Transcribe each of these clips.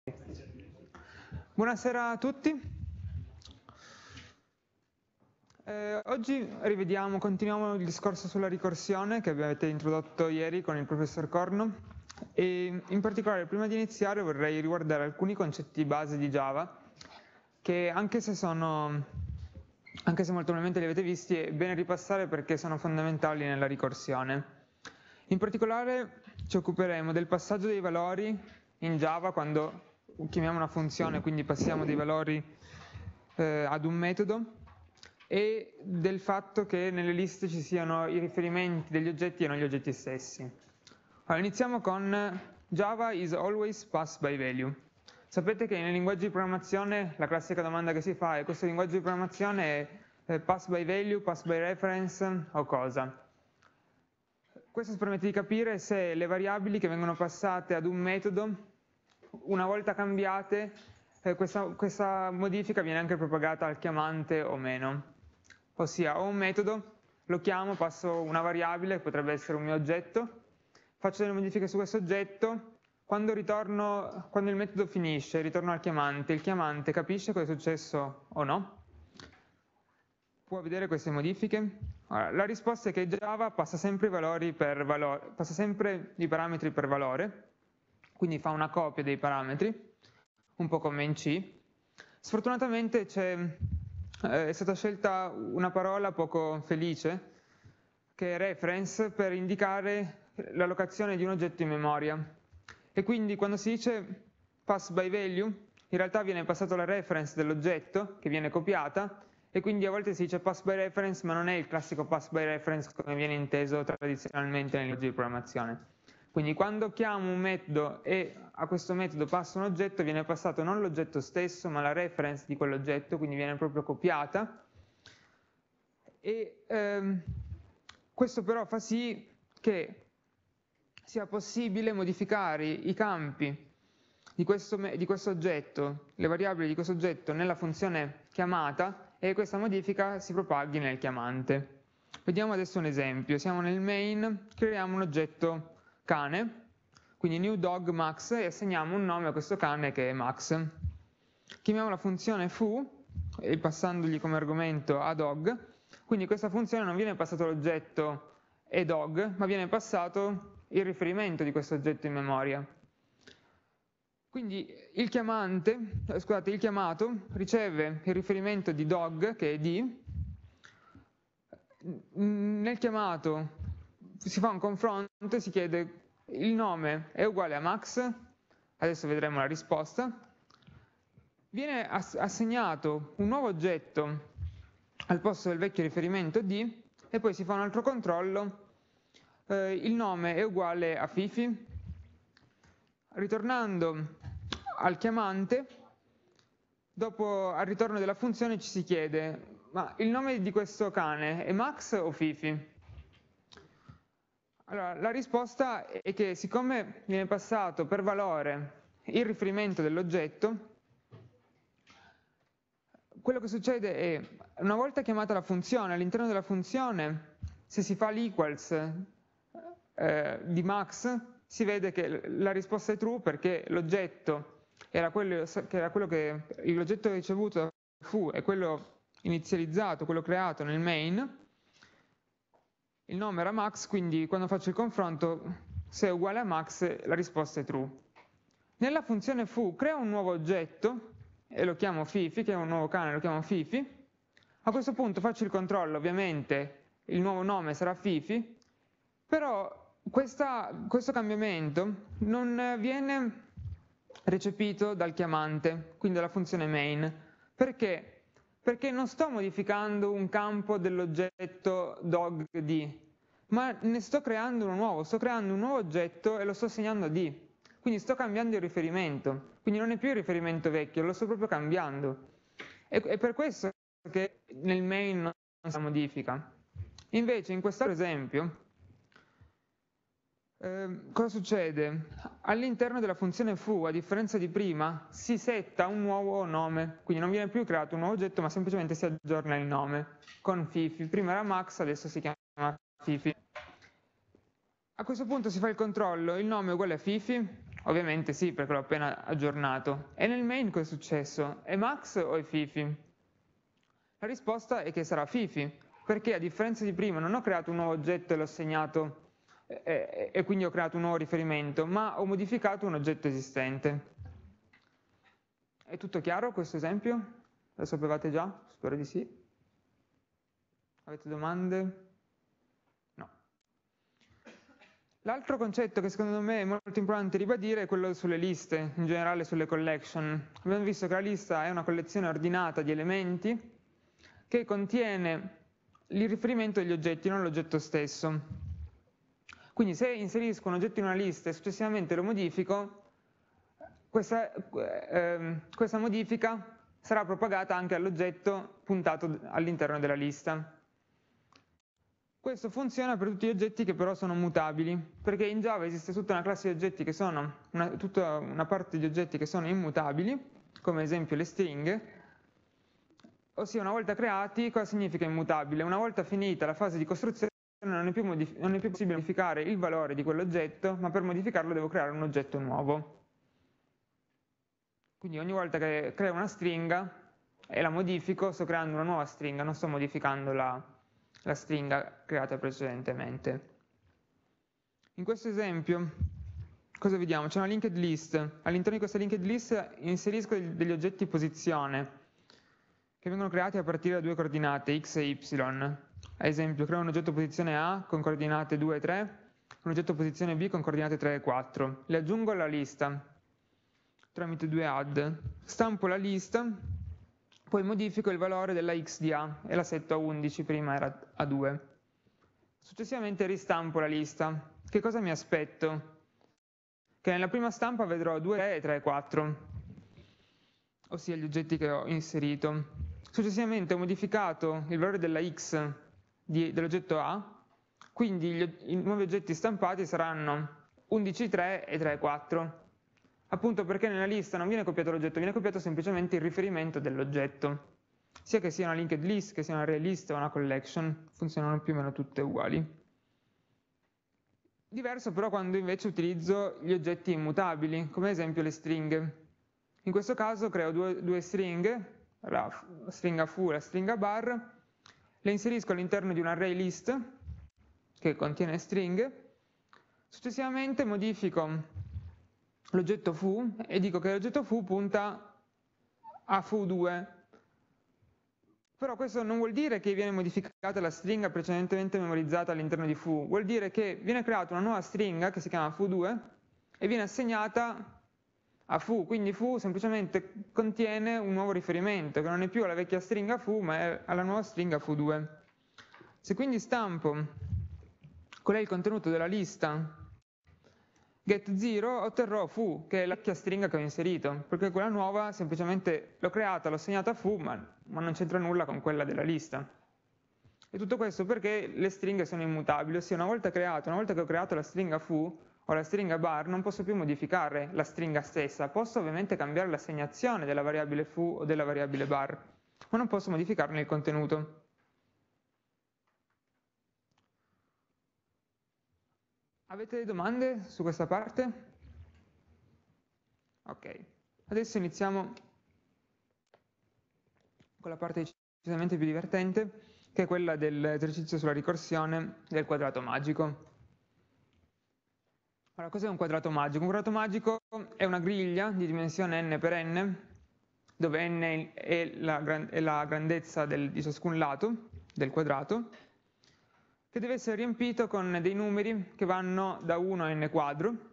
Buonasera a tutti. Oggi continuiamo il discorso sulla ricorsione che avete introdotto ieri con il professor Corno e in particolare prima di iniziare vorrei riguardare alcuni concetti base di Java che anche se molto probabilmente li avete visti è bene ripassare perché sono fondamentali nella ricorsione. In particolare ci occuperemo del passaggio dei valori in Java quando chiamiamo una funzione, quindi passiamo dei valori ad un metodo, e del fatto che nelle liste ci siano i riferimenti degli oggetti e non gli oggetti stessi. Allora, iniziamo con Java is always pass by value. Sapete che nei linguaggi di programmazione la classica domanda che si fa è: questo linguaggio di programmazione è pass by value, pass by reference o cosa? Questo permette di capire se le variabili che vengono passate ad un metodo, una volta cambiate, questa modifica viene anche propagata al chiamante o meno. Ossia, ho un metodo, lo chiamo, passo una variabile, che potrebbe essere un mio oggetto, faccio delle modifiche su questo oggetto, quando il metodo finisce, ritorno al chiamante, il chiamante capisce cosa è successo o no? Può vedere queste modifiche? Allora, la risposta è che Java passa sempre passa sempre i parametri per valore, quindi fa una copia dei parametri, un po' come in C. Sfortunatamente è stata scelta una parola poco felice, che è reference, per indicare l'allocazione di un oggetto in memoria. E quindi quando si dice pass by value, in realtà viene passato la reference dell'oggetto, che viene copiata, e quindi a volte si dice pass by reference, ma non è il classico pass by reference come viene inteso tradizionalmente nel linguaggio di programmazione. Quindi quando chiamo un metodo e a questo metodo passo un oggetto, viene passato non l'oggetto stesso, ma la reference di quell'oggetto, quindi viene proprio copiata. E questo però fa sì che sia possibile modificare i campi di questo oggetto, le variabili di questo oggetto nella funzione chiamata, e questa modifica si propaghi nel chiamante. Vediamo adesso un esempio. Siamo nel main, creiamo un oggetto cane, quindi new dog Max, e assegniamo un nome a questo cane che è Max. Chiamiamo la funzione foo, e passandogli come argomento a dog, quindi questa funzione non viene passato l'oggetto e dog, ma viene passato il riferimento di questo oggetto in memoria. Quindi il chiamato riceve il riferimento di dog, che è D. Nel chiamato si fa un confronto e si chiede: il nome è uguale a Max? Adesso vedremo la risposta. Viene assegnato un nuovo oggetto al posto del vecchio riferimento D, e poi si fa un altro controllo. Il nome è uguale a Fifi. Ritornando al chiamante, al ritorno della funzione ci si chiede: ma il nome di questo cane è Max o Fifi? Allora, la risposta è che siccome viene passato per valore il riferimento dell'oggetto, quello che succede è, una volta chiamata la funzione, all'interno della funzione, se si fa l'equals di Max, si vede che la risposta è true perché l'oggetto l'oggetto ricevuto fu è quello inizializzato, quello creato nel main, il nome era Max, quindi quando faccio il confronto, se è uguale a Max, la risposta è true. Nella funzione foo creo un nuovo oggetto e lo chiamo Fifi, che è un nuovo cane, lo chiamo Fifi. A questo punto faccio il controllo, ovviamente il nuovo nome sarà Fifi, però questo cambiamento non viene recepito dal chiamante, quindi dalla funzione main. Perché? Perché non sto modificando un campo dell'oggetto dogD, ma ne sto creando uno nuovo, sto creando un nuovo oggetto e lo sto assegnando a D. Quindi sto cambiando il riferimento, quindi non è più il riferimento vecchio, lo sto proprio cambiando. È per questo che nel main non si modifica. Invece in quest'altro esempio, cosa succede? All'interno della funzione foo, a differenza di prima, si setta un nuovo nome, quindi non viene più creato un nuovo oggetto, ma semplicemente si aggiorna il nome con Fifi. Prima era Max, adesso si chiama Fifi. A questo punto si fa il controllo, il nome è uguale a Fifi, Ovviamente sì, perché l'ho appena aggiornato. E nel main cosa è successo? È Max o è Fifi? La risposta è che sarà Fifi, perché a differenza di prima non ho creato un nuovo oggetto e l'ho assegnato e quindi ho creato un nuovo riferimento, ma ho modificato un oggetto esistente. È tutto chiaro questo esempio? Lo sapevate già? Spero di sì. Avete domande? No. L'altro concetto che secondo me è molto importante ribadire è quello sulle liste, in generale sulle collection. Abbiamo visto che la lista è una collezione ordinata di elementi che contiene il riferimento degli oggetti, non l'oggetto stesso. Quindi se inserisco un oggetto in una lista e successivamente lo modifico, questa modifica sarà propagata anche all'oggetto puntato all'interno della lista. Questo funziona per tutti gli oggetti che però sono mutabili, perché in Java esiste tutta una classe di oggetti che sono, tutta una parte di oggetti che sono immutabili, come ad esempio le stringhe, ossia una volta creati, cosa significa immutabile? Una volta finita la fase di costruzione non è più possibile modificare il valore di quell'oggetto, ma per modificarlo devo creare un oggetto nuovo. Quindi ogni volta che creo una stringa e la modifico, sto creando una nuova stringa, non sto modificando la stringa creata precedentemente. In questo esempio, cosa vediamo? C'è una linked list. All'interno di questa linked list inserisco degli oggetti posizione che vengono creati a partire da due coordinate, x e y. Ad esempio, creo un oggetto posizione A con coordinate 2 e 3, un oggetto posizione B con coordinate 3 e 4. Le aggiungo alla lista tramite due add. Stampo la lista, poi modifico il valore della x di A e la setto a 11, prima era a 2. Successivamente ristampo la lista. Che cosa mi aspetto? Che nella prima stampa vedrò 2, 3 e 3 e 4, ossia gli oggetti che ho inserito. Successivamente ho modificato il valore della x dell'oggetto A, quindi i nuovi oggetti stampati saranno 11, 3 e 3 e 4. Appunto perché nella lista non viene copiato l'oggetto, viene copiato semplicemente il riferimento dell'oggetto. Sia che sia una linked list, che sia una array list o una collection, funzionano più o meno tutte uguali. Diverso però quando invece utilizzo gli oggetti immutabili, come ad esempio le stringhe. In questo caso creo due stringhe, la stringa foo e la stringa bar, le inserisco all'interno di un array list che contiene stringhe, successivamente modifico l'oggetto foo e dico che l'oggetto foo punta a foo2, però questo non vuol dire che viene modificata la stringa precedentemente memorizzata all'interno di foo, vuol dire che viene creata una nuova stringa che si chiama foo2 e viene assegnata a foo, quindi foo semplicemente contiene un nuovo riferimento che non è più alla vecchia stringa foo ma è alla nuova stringa foo2. Se quindi stampo qual è il contenuto della lista get0 otterrò foo, che è la vecchia stringa che ho inserito, perché quella nuova semplicemente l'ho creata, l'ho assegnata a foo, ma non c'entra nulla con quella della lista. E tutto questo perché le stringhe sono immutabili, ossia una volta che ho creato la stringa foo o la stringa bar, non posso più modificare la stringa stessa. Posso ovviamente cambiare l'assegnazione della variabile foo o della variabile bar, ma non posso modificarne il contenuto. Avete domande su questa parte? Ok, adesso iniziamo con la parte decisamente più divertente, che è quella dell'esercizio sulla ricorsione del quadrato magico. Allora, cos'è un quadrato magico? Un quadrato magico è una griglia di dimensione n per n, dove n è la grandezza di ciascun lato del quadrato, che deve essere riempito con dei numeri che vanno da 1 a n quadro,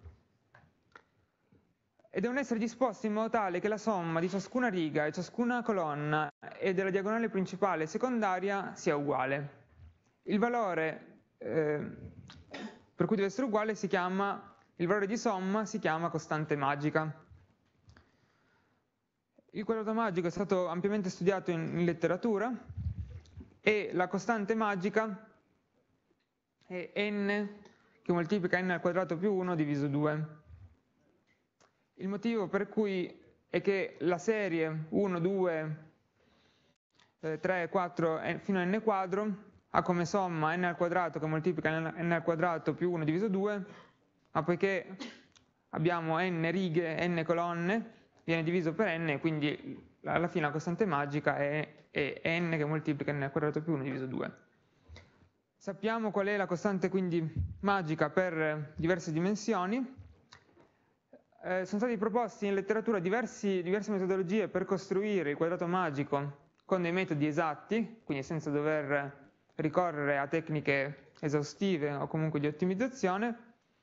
e devono essere disposti in modo tale che la somma di ciascuna riga e ciascuna colonna e della diagonale principale e secondaria sia uguale. Il valore per cui deve essere uguale il valore di somma si chiama costante magica. Il quadrato magico è stato ampiamente studiato in letteratura e la costante magica è n che moltiplica n al quadrato più 1 diviso 2. Il motivo per cui è che la serie 1, 2, 3, 4 fino a n quadro ha come somma n al quadrato che moltiplica n al quadrato più 1 diviso 2, ma poiché abbiamo n righe, n colonne, viene diviso per n, quindi alla fine la costante magica è n che moltiplica n al quadrato più 1 diviso 2. Sappiamo qual è la costante quindi magica per diverse dimensioni. Sono stati proposti in letteratura diverse metodologie per costruire il quadrato magico con dei metodi esatti, quindi senza dover ricorrere a tecniche esaustive o comunque di ottimizzazione,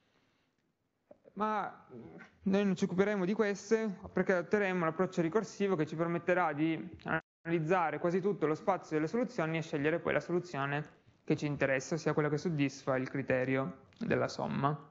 ma noi non ci occuperemo di queste perché adotteremo l'approccio ricorsivo che ci permetterà di analizzare quasi tutto lo spazio delle soluzioni e scegliere poi la soluzione che ci interessa, ossia quella che soddisfa il criterio della somma.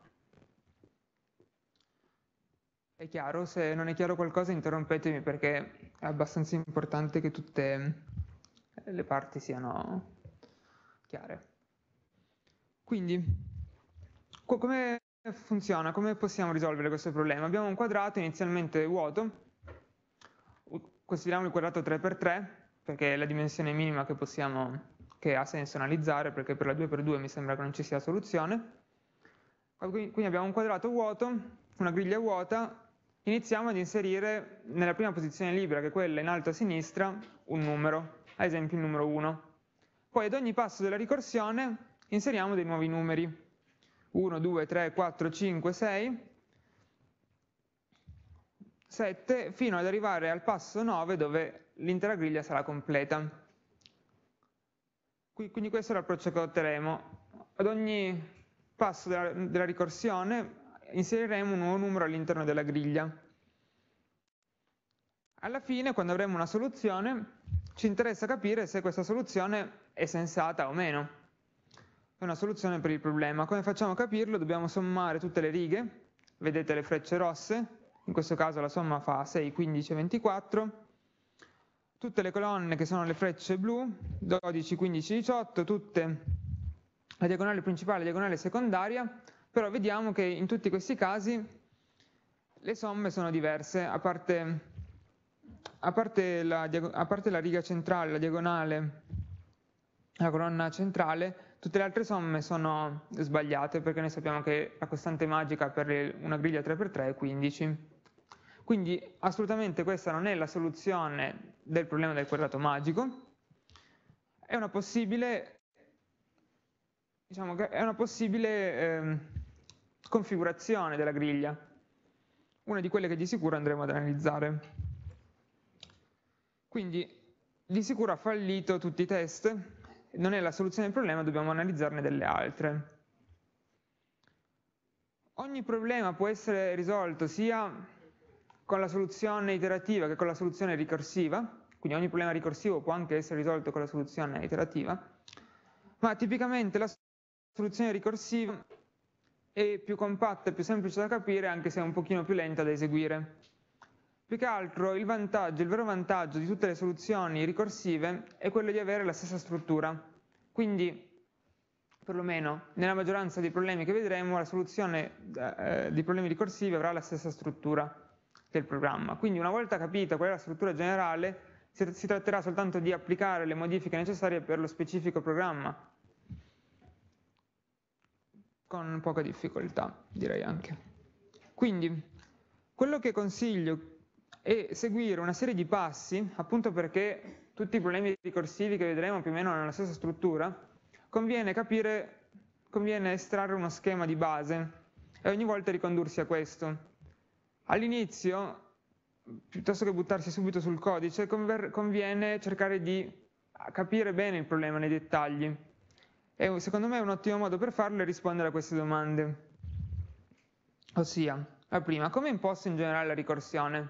È chiaro? Se non è chiaro qualcosa interrompetemi perché è abbastanza importante che tutte le parti siano chiare. Quindi, come funziona? Come possiamo risolvere questo problema? Abbiamo un quadrato inizialmente vuoto, consideriamo il quadrato 3x3 perché è la dimensione minima che ha senso analizzare, perché per la 2x2 mi sembra che non ci sia soluzione. Quindi abbiamo un quadrato vuoto, una griglia vuota. Iniziamo ad inserire nella prima posizione libera, che è quella in alto a sinistra, un numero, ad esempio il numero 1. Poi ad ogni passo della ricorsione inseriamo dei nuovi numeri, 1, 2, 3, 4, 5, 6, 7, fino ad arrivare al passo 9 dove l'intera griglia sarà completa. Quindi questo è l'approccio che adotteremo. Ad ogni passo della ricorsione inseriremo un nuovo numero all'interno della griglia. Alla fine, quando avremo una soluzione, ci interessa capire se questa soluzione è sensata o meno. È una soluzione per il problema. Come facciamo a capirlo? Dobbiamo sommare tutte le righe, vedete le frecce rosse, in questo caso la somma fa 6, 15 e 24, tutte le colonne che sono le frecce blu, 12, 15, 18, tutte la diagonale principale e la diagonale secondaria, però vediamo che in tutti questi casi le somme sono diverse, a parte la riga centrale, la diagonale, la colonna centrale, tutte le altre somme sono sbagliate, perché noi sappiamo che la costante magica per una griglia 3x3 è 15. Quindi assolutamente questa non è la soluzione del problema del quadrato magico, è una possibile, configurazione della griglia, una di quelle che di sicuro andremo ad analizzare. Quindi di sicuro ha fallito tutti i test, non è la soluzione del problema, dobbiamo analizzarne delle altre. Ogni problema può essere risolto sia con la soluzione iterativa che con la soluzione ricorsiva, quindi ogni problema ricorsivo può anche essere risolto con la soluzione iterativa, ma tipicamente la soluzione ricorsiva è più compatta e più semplice da capire, anche se è un pochino più lenta da eseguire. Più che altro il vero vantaggio di tutte le soluzioni ricorsive è quello di avere la stessa struttura, quindi perlomeno nella maggioranza dei problemi che vedremo la soluzione dei problemi ricorsivi avrà la stessa struttura del programma. Quindi una volta capita qual è la struttura generale si tratterà soltanto di applicare le modifiche necessarie per lo specifico programma, con poca difficoltà direi anche. Quindi quello che consiglio è seguire una serie di passi, appunto perché tutti i problemi ricorsivi che vedremo più o meno hanno la stessa struttura, conviene estrarre uno schema di base e ogni volta ricondursi a questo. All'inizio, piuttosto che buttarsi subito sul codice, conviene cercare di capire bene il problema nei dettagli. E secondo me un ottimo modo per farlo è rispondere a queste domande. Ossia, la prima, come è imposta in generale la ricorsione?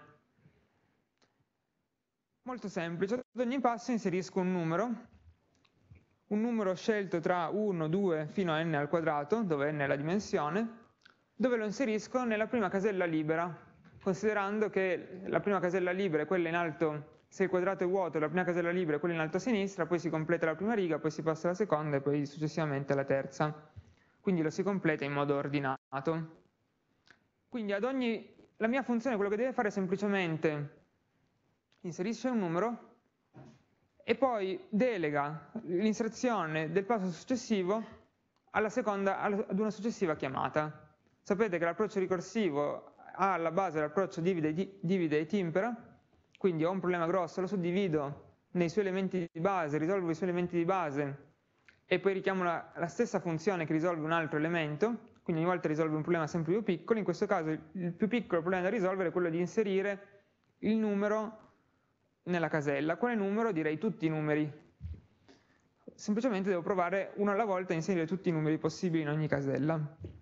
Molto semplice, ad ogni passo inserisco un numero scelto tra 1, 2 fino a n al quadrato, dove n è la dimensione, dove lo inserisco nella prima casella libera, considerando che la prima casella libera è quella in alto, se il quadrato è vuoto, la prima casella libera è quella in alto a sinistra, poi si completa la prima riga, poi si passa alla seconda e poi successivamente alla terza. Quindi lo si completa in modo ordinato. Quindi la mia funzione quello che deve fare è semplicemente inserisce un numero e poi delega l'inserzione del passo successivo ad una successiva chiamata. Sapete che l'approccio ricorsivo ha alla base l'approccio divide e timpera, quindi ho un problema grosso, lo suddivido nei suoi elementi di base, risolvo i suoi elementi di base e poi richiamo la stessa funzione che risolve un altro elemento, quindi ogni volta risolve un problema sempre più piccolo. In questo caso il più piccolo problema da risolvere è quello di inserire il numero nella casella. Quale numero? Direi tutti i numeri. Semplicemente devo provare uno alla volta a inserire tutti i numeri possibili in ogni casella.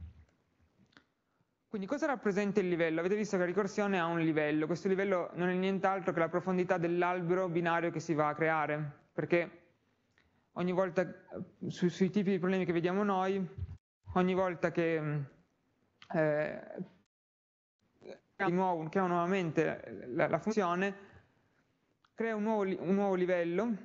Quindi cosa rappresenta il livello? Avete visto che la ricorsione ha un livello. Questo livello non è nient'altro che la profondità dell'albero binario che si va a creare, perché ogni volta, sui tipi di problemi che vediamo noi, ogni volta che chiamo nuovamente la funzione, crea un nuovo livello,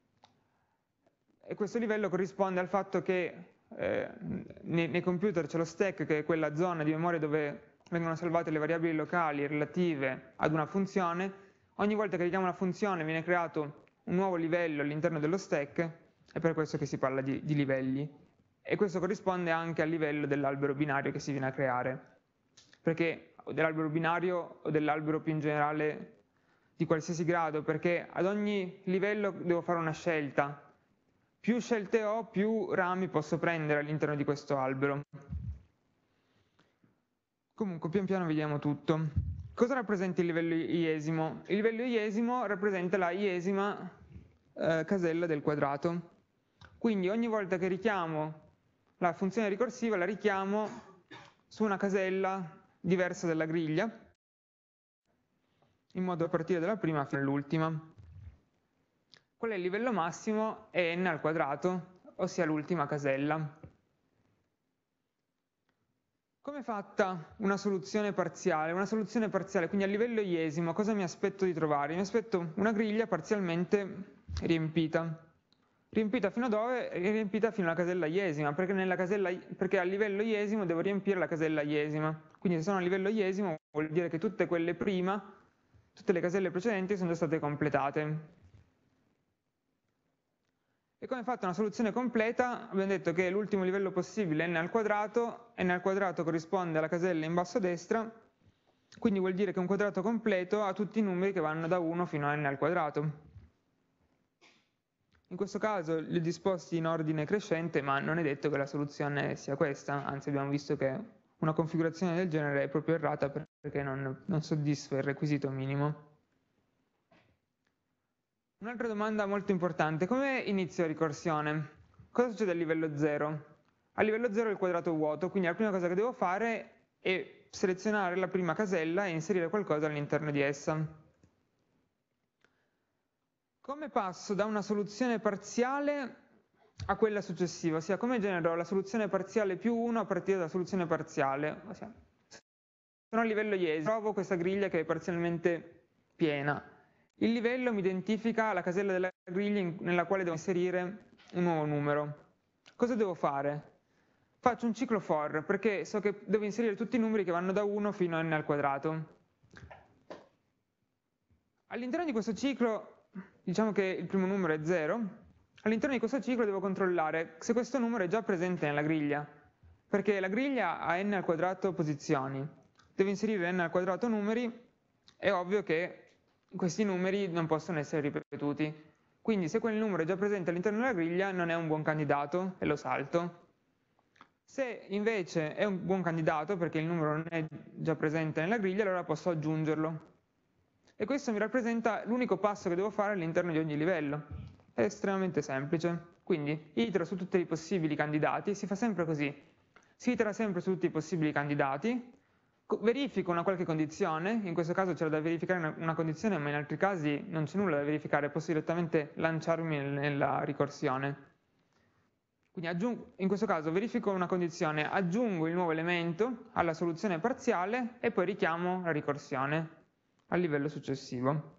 e questo livello corrisponde al fatto che nei computer c'è lo stack, che è quella zona di memoria dove vengono salvate le variabili locali relative ad una funzione. Ogni volta che richiamo una funzione viene creato un nuovo livello all'interno dello stack, è per questo che si parla di livelli. E questo corrisponde anche al livello dell'albero binario che si viene a creare, perché dell'albero binario o dell'albero più in generale di qualsiasi grado, perché ad ogni livello devo fare una scelta. Più scelte ho, più rami posso prendere all'interno di questo albero. Comunque, pian piano vediamo tutto. Cosa rappresenta il livello iesimo? Il livello iesimo rappresenta la iesima casella del quadrato. Quindi ogni volta che richiamo la funzione ricorsiva, la richiamo su una casella diversa dalla griglia, in modo da partire dalla prima fino all'ultima. Qual è il livello massimo? È n al quadrato, ossia l'ultima casella. Come è fatta una soluzione parziale? Una soluzione parziale, quindi a livello iesimo, cosa mi aspetto di trovare? Mi aspetto una griglia parzialmente riempita. Riempita fino a dove? Riempita fino alla casella iesima, perché a livello iesimo devo riempire la casella iesima. Quindi se sono a livello iesimo vuol dire che tutte quelle prima, tutte le caselle precedenti sono già state completate. E come è fatta una soluzione completa? Abbiamo detto che l'ultimo livello possibile è n al quadrato corrisponde alla casella in basso a destra, quindi vuol dire che un quadrato completo ha tutti i numeri che vanno da 1 fino a n al quadrato. In questo caso li ho disposti in ordine crescente, ma non è detto che la soluzione sia questa, anzi abbiamo visto che una configurazione del genere è proprio errata perché non soddisfa il requisito minimo. Un'altra domanda molto importante: come inizio ricorsione? Cosa succede a livello 0? A livello 0 il quadrato è vuoto, quindi la prima cosa che devo fare è selezionare la prima casella e inserire qualcosa all'interno di essa. Come passo da una soluzione parziale a quella successiva? Ossia, come genero la soluzione parziale più 1 a partire dalla soluzione parziale? Ossia, sono a livello iesimo, trovo questa griglia che è parzialmente piena. Il livello mi identifica la casella della griglia nella quale devo inserire un nuovo numero. Cosa devo fare? Faccio un ciclo for, perché so che devo inserire tutti i numeri che vanno da 1 fino a n al quadrato. All'interno di questo ciclo, diciamo che il primo numero è 0, all'interno di questo ciclo devo controllare se questo numero è già presente nella griglia, perché la griglia ha n al quadrato posizioni. Devo inserire n al quadrato numeri, è ovvio che questi numeri non possono essere ripetuti. Quindi se quel numero è già presente all'interno della griglia non è un buon candidato e lo salto. Se invece è un buon candidato perché il numero non è già presente nella griglia, allora posso aggiungerlo. E questo mi rappresenta l'unico passo che devo fare all'interno di ogni livello. È estremamente semplice. Quindi itero su tutti i possibili candidati, si fa sempre così. Si itera sempre su tutti i possibili candidati, verifico una qualche condizione, in questo caso c'è da verificare una condizione, ma in altri casi non c'è nulla da verificare, posso direttamente lanciarmi nella ricorsione. Quindi in questo caso verifico una condizione, aggiungo il nuovo elemento alla soluzione parziale e poi richiamo la ricorsione al livello successivo.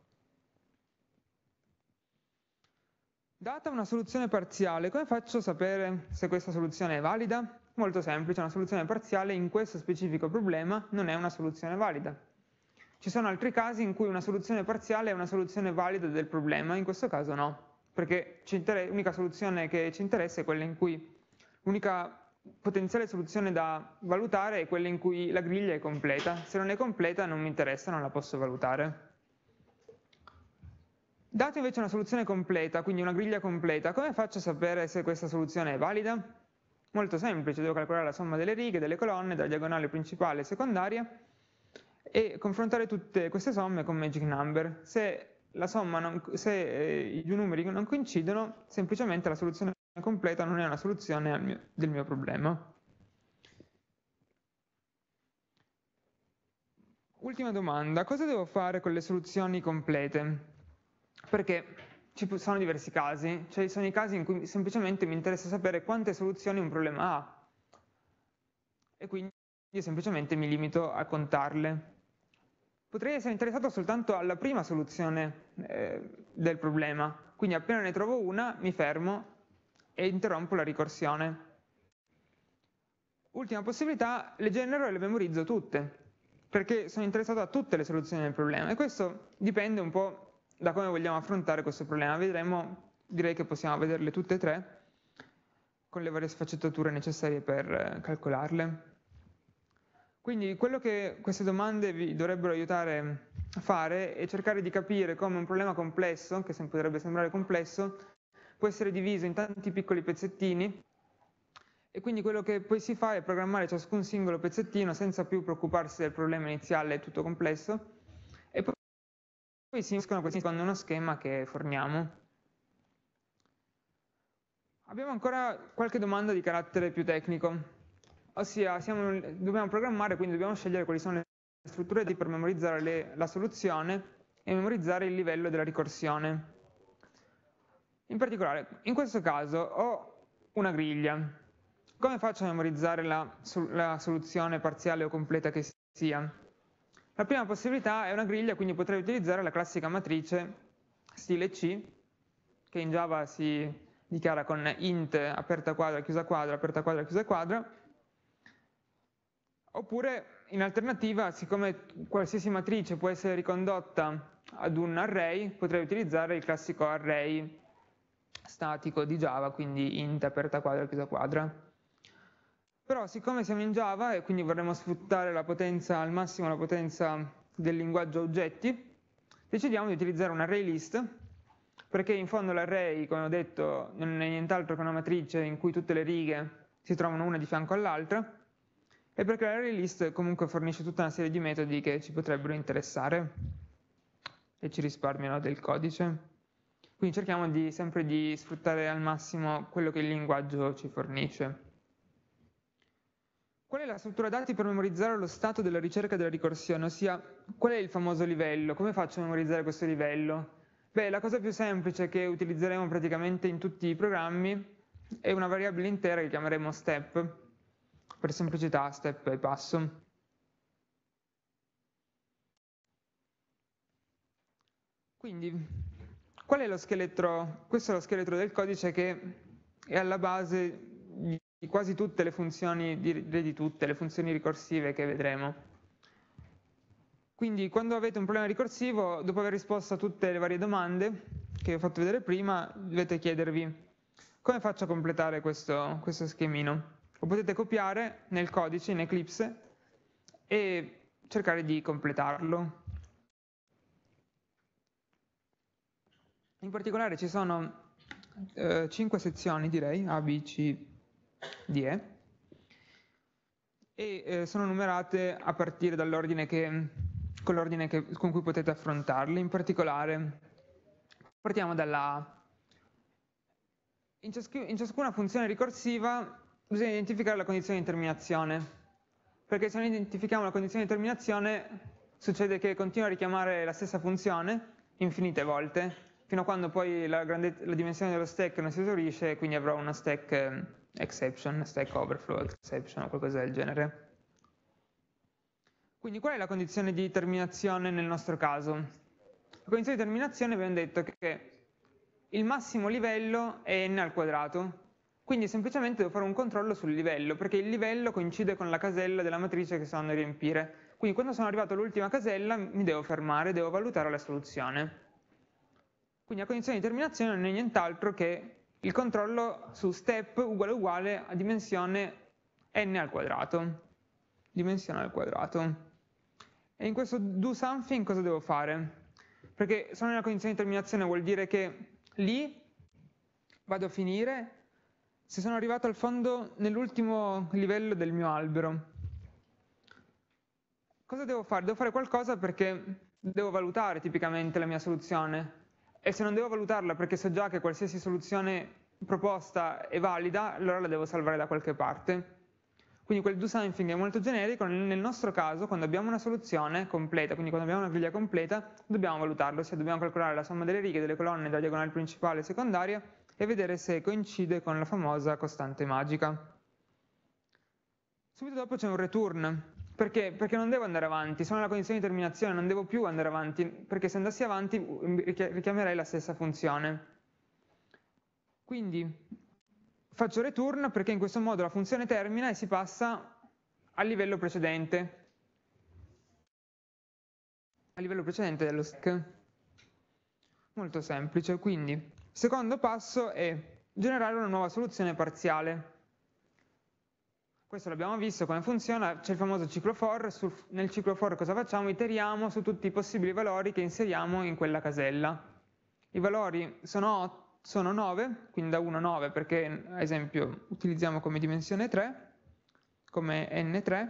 Data una soluzione parziale, come faccio a sapere se questa soluzione è valida? Molto semplice, una soluzione parziale in questo specifico problema non è una soluzione valida. Ci sono altri casi in cui una soluzione parziale è una soluzione valida del problema, in questo caso no, perché l'unica soluzione che ci interessa è quella in cui l'unica potenziale soluzione da valutare è quella in cui la griglia è completa. Se non è completa non mi interessa, non la posso valutare. Dato invece una soluzione completa, quindi una griglia completa, come faccio a sapere se questa soluzione è valida? Molto semplice, devo calcolare la somma delle righe, delle colonne, della diagonale principale e secondaria e confrontare tutte queste somme con magic number. Se i due numeri non coincidono, semplicemente la soluzione completa non è una soluzione del mio problema. Ultima domanda, cosa devo fare con le soluzioni complete? Perché ci sono diversi casi, cioè sono i casi in cui semplicemente mi interessa sapere quante soluzioni un problema ha e quindi semplicemente mi limito a contarle. Potrei essere interessato soltanto alla prima soluzione del problema, quindi appena ne trovo una mi fermo e interrompo la ricorsione. Ultima possibilità, le genero e le memorizzo tutte, perché sono interessato a tutte le soluzioni del problema e questo dipende un po' da come vogliamo affrontare questo problema. Vedremo, direi che possiamo vederle tutte e tre con le varie sfaccettature necessarie per calcolarle. Quindi quello che queste domande vi dovrebbero aiutare a fare è cercare di capire come un problema complesso, che potrebbe sembrare complesso, può essere diviso in tanti piccoli pezzettini e quindi quello che poi si fa è programmare ciascun singolo pezzettino senza più preoccuparsi del problema iniziale tutto complesso e poi si uniscono questi secondo uno schema che forniamo. Abbiamo ancora qualche domanda di carattere più tecnico, ossia dobbiamo programmare, quindi dobbiamo scegliere quali sono le strutture per memorizzare la soluzione e memorizzare il livello della ricorsione. In particolare, in questo caso ho una griglia. Come faccio a memorizzare la soluzione parziale o completa che sia? La prima possibilità è una griglia, quindi potrei utilizzare la classica matrice stile C, che in Java si dichiara con int aperta quadra, aperta quadra, chiusa quadra. Oppure, in alternativa, siccome qualsiasi matrice può essere ricondotta ad un array, potrei utilizzare il classico array statico di Java, quindi int aperta quadra, chiusa quadra. Però siccome siamo in Java e quindi vorremmo sfruttare al massimo la potenza del linguaggio oggetti, decidiamo di utilizzare un array list, perché in fondo l'array, come ho detto, non è nient'altro che una matrice in cui tutte le righe si trovano una di fianco all'altra, e perché l'array list comunque fornisce tutta una serie di metodi che ci potrebbero interessare e ci risparmiano del codice. Quindi cerchiamo sempre di sfruttare al massimo quello che il linguaggio ci fornisce. Qual è la struttura dati per memorizzare lo stato della ricerca della ricorsione, ossia qual è il famoso livello? Come faccio a memorizzare questo livello? Beh, la cosa più semplice che utilizzeremo praticamente in tutti i programmi è una variabile intera che chiameremo step, per semplicità step e passo. Quindi, qual è lo scheletro? Questo è lo scheletro del codice che è alla base di quasi tutte le funzioni, direi di tutte le funzioni ricorsive che vedremo. Quindi quando avete un problema ricorsivo, dopo aver risposto a tutte le varie domande che vi ho fatto vedere prima, dovete chiedervi come faccio a completare questo schemino. Lo potete copiare nel codice, in Eclipse, e cercare di completarlo. In particolare ci sono 5 sezioni, direi, A, B, C, D, E, e sono numerate a partire dall'ordine con cui potete affrontarle. In particolare, partiamo dalla A. In ciascuna funzione ricorsiva bisogna identificare la condizione di terminazione, perché se non identifichiamo la condizione di terminazione succede che continua a richiamare la stessa funzione infinite volte, fino a quando poi la dimensione dello stack non si esaurisce e quindi avrò una stack exception, stack overflow exception o qualcosa del genere. Quindi qual è la condizione di terminazione nel nostro caso? La condizione di terminazione abbiamo detto che il massimo livello è n al quadrato, quindi semplicemente devo fare un controllo sul livello, perché il livello coincide con la casella della matrice che sto andando a riempire. Quindi quando sono arrivato all'ultima casella mi devo fermare, devo valutare la soluzione. Quindi la condizione di terminazione non è nient'altro che il controllo su step uguale a dimensione n al quadrato, dimensione al quadrato. E in questo do something cosa devo fare? Perché sono nella condizione di terminazione vuol dire che lì vado a finire se sono arrivato al fondo nell'ultimo livello del mio albero. Cosa devo fare? Devo fare qualcosa perché devo valutare tipicamente la mia soluzione. E se non devo valutarla perché so già che qualsiasi soluzione proposta è valida, allora la devo salvare da qualche parte. Quindi quel do something è molto generico, nel nostro caso quando abbiamo una soluzione completa, quindi quando abbiamo una griglia completa, dobbiamo valutarlo, ossia dobbiamo calcolare la somma delle righe, delle colonne, della diagonale principale e secondaria e vedere se coincide con la famosa costante magica. Subito dopo c'è un return, perché? Perché non devo andare avanti, sono nella condizione di terminazione, non devo più andare avanti, perché se andassi avanti richiamerei la stessa funzione. Quindi faccio return perché in questo modo la funzione termina e si passa al livello precedente dello stack. Molto semplice, quindi secondo passo è generare una nuova soluzione parziale. Questo l'abbiamo visto come funziona, c'è il famoso ciclo for, nel ciclo for cosa facciamo? Iteriamo su tutti i possibili valori che inseriamo in quella casella. I valori sono 9, quindi da 1 a 9 perché ad esempio utilizziamo come dimensione 3, come n3,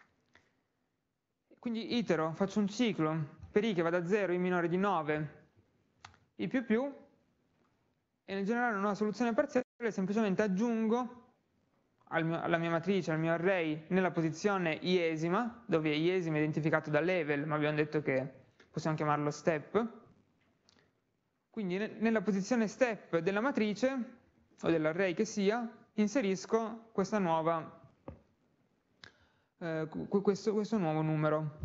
quindi itero, faccio un ciclo per i che va da 0, i minore di 9, i più, e nel generare una nuova soluzione parziale semplicemente aggiungo alla mia matrice, al mio array, nella posizione iesima, dove iesima è identificato da level, ma abbiamo detto che possiamo chiamarlo step. Quindi nella posizione step della matrice, o dell'array che sia, inserisco questa nuova, questo nuovo numero.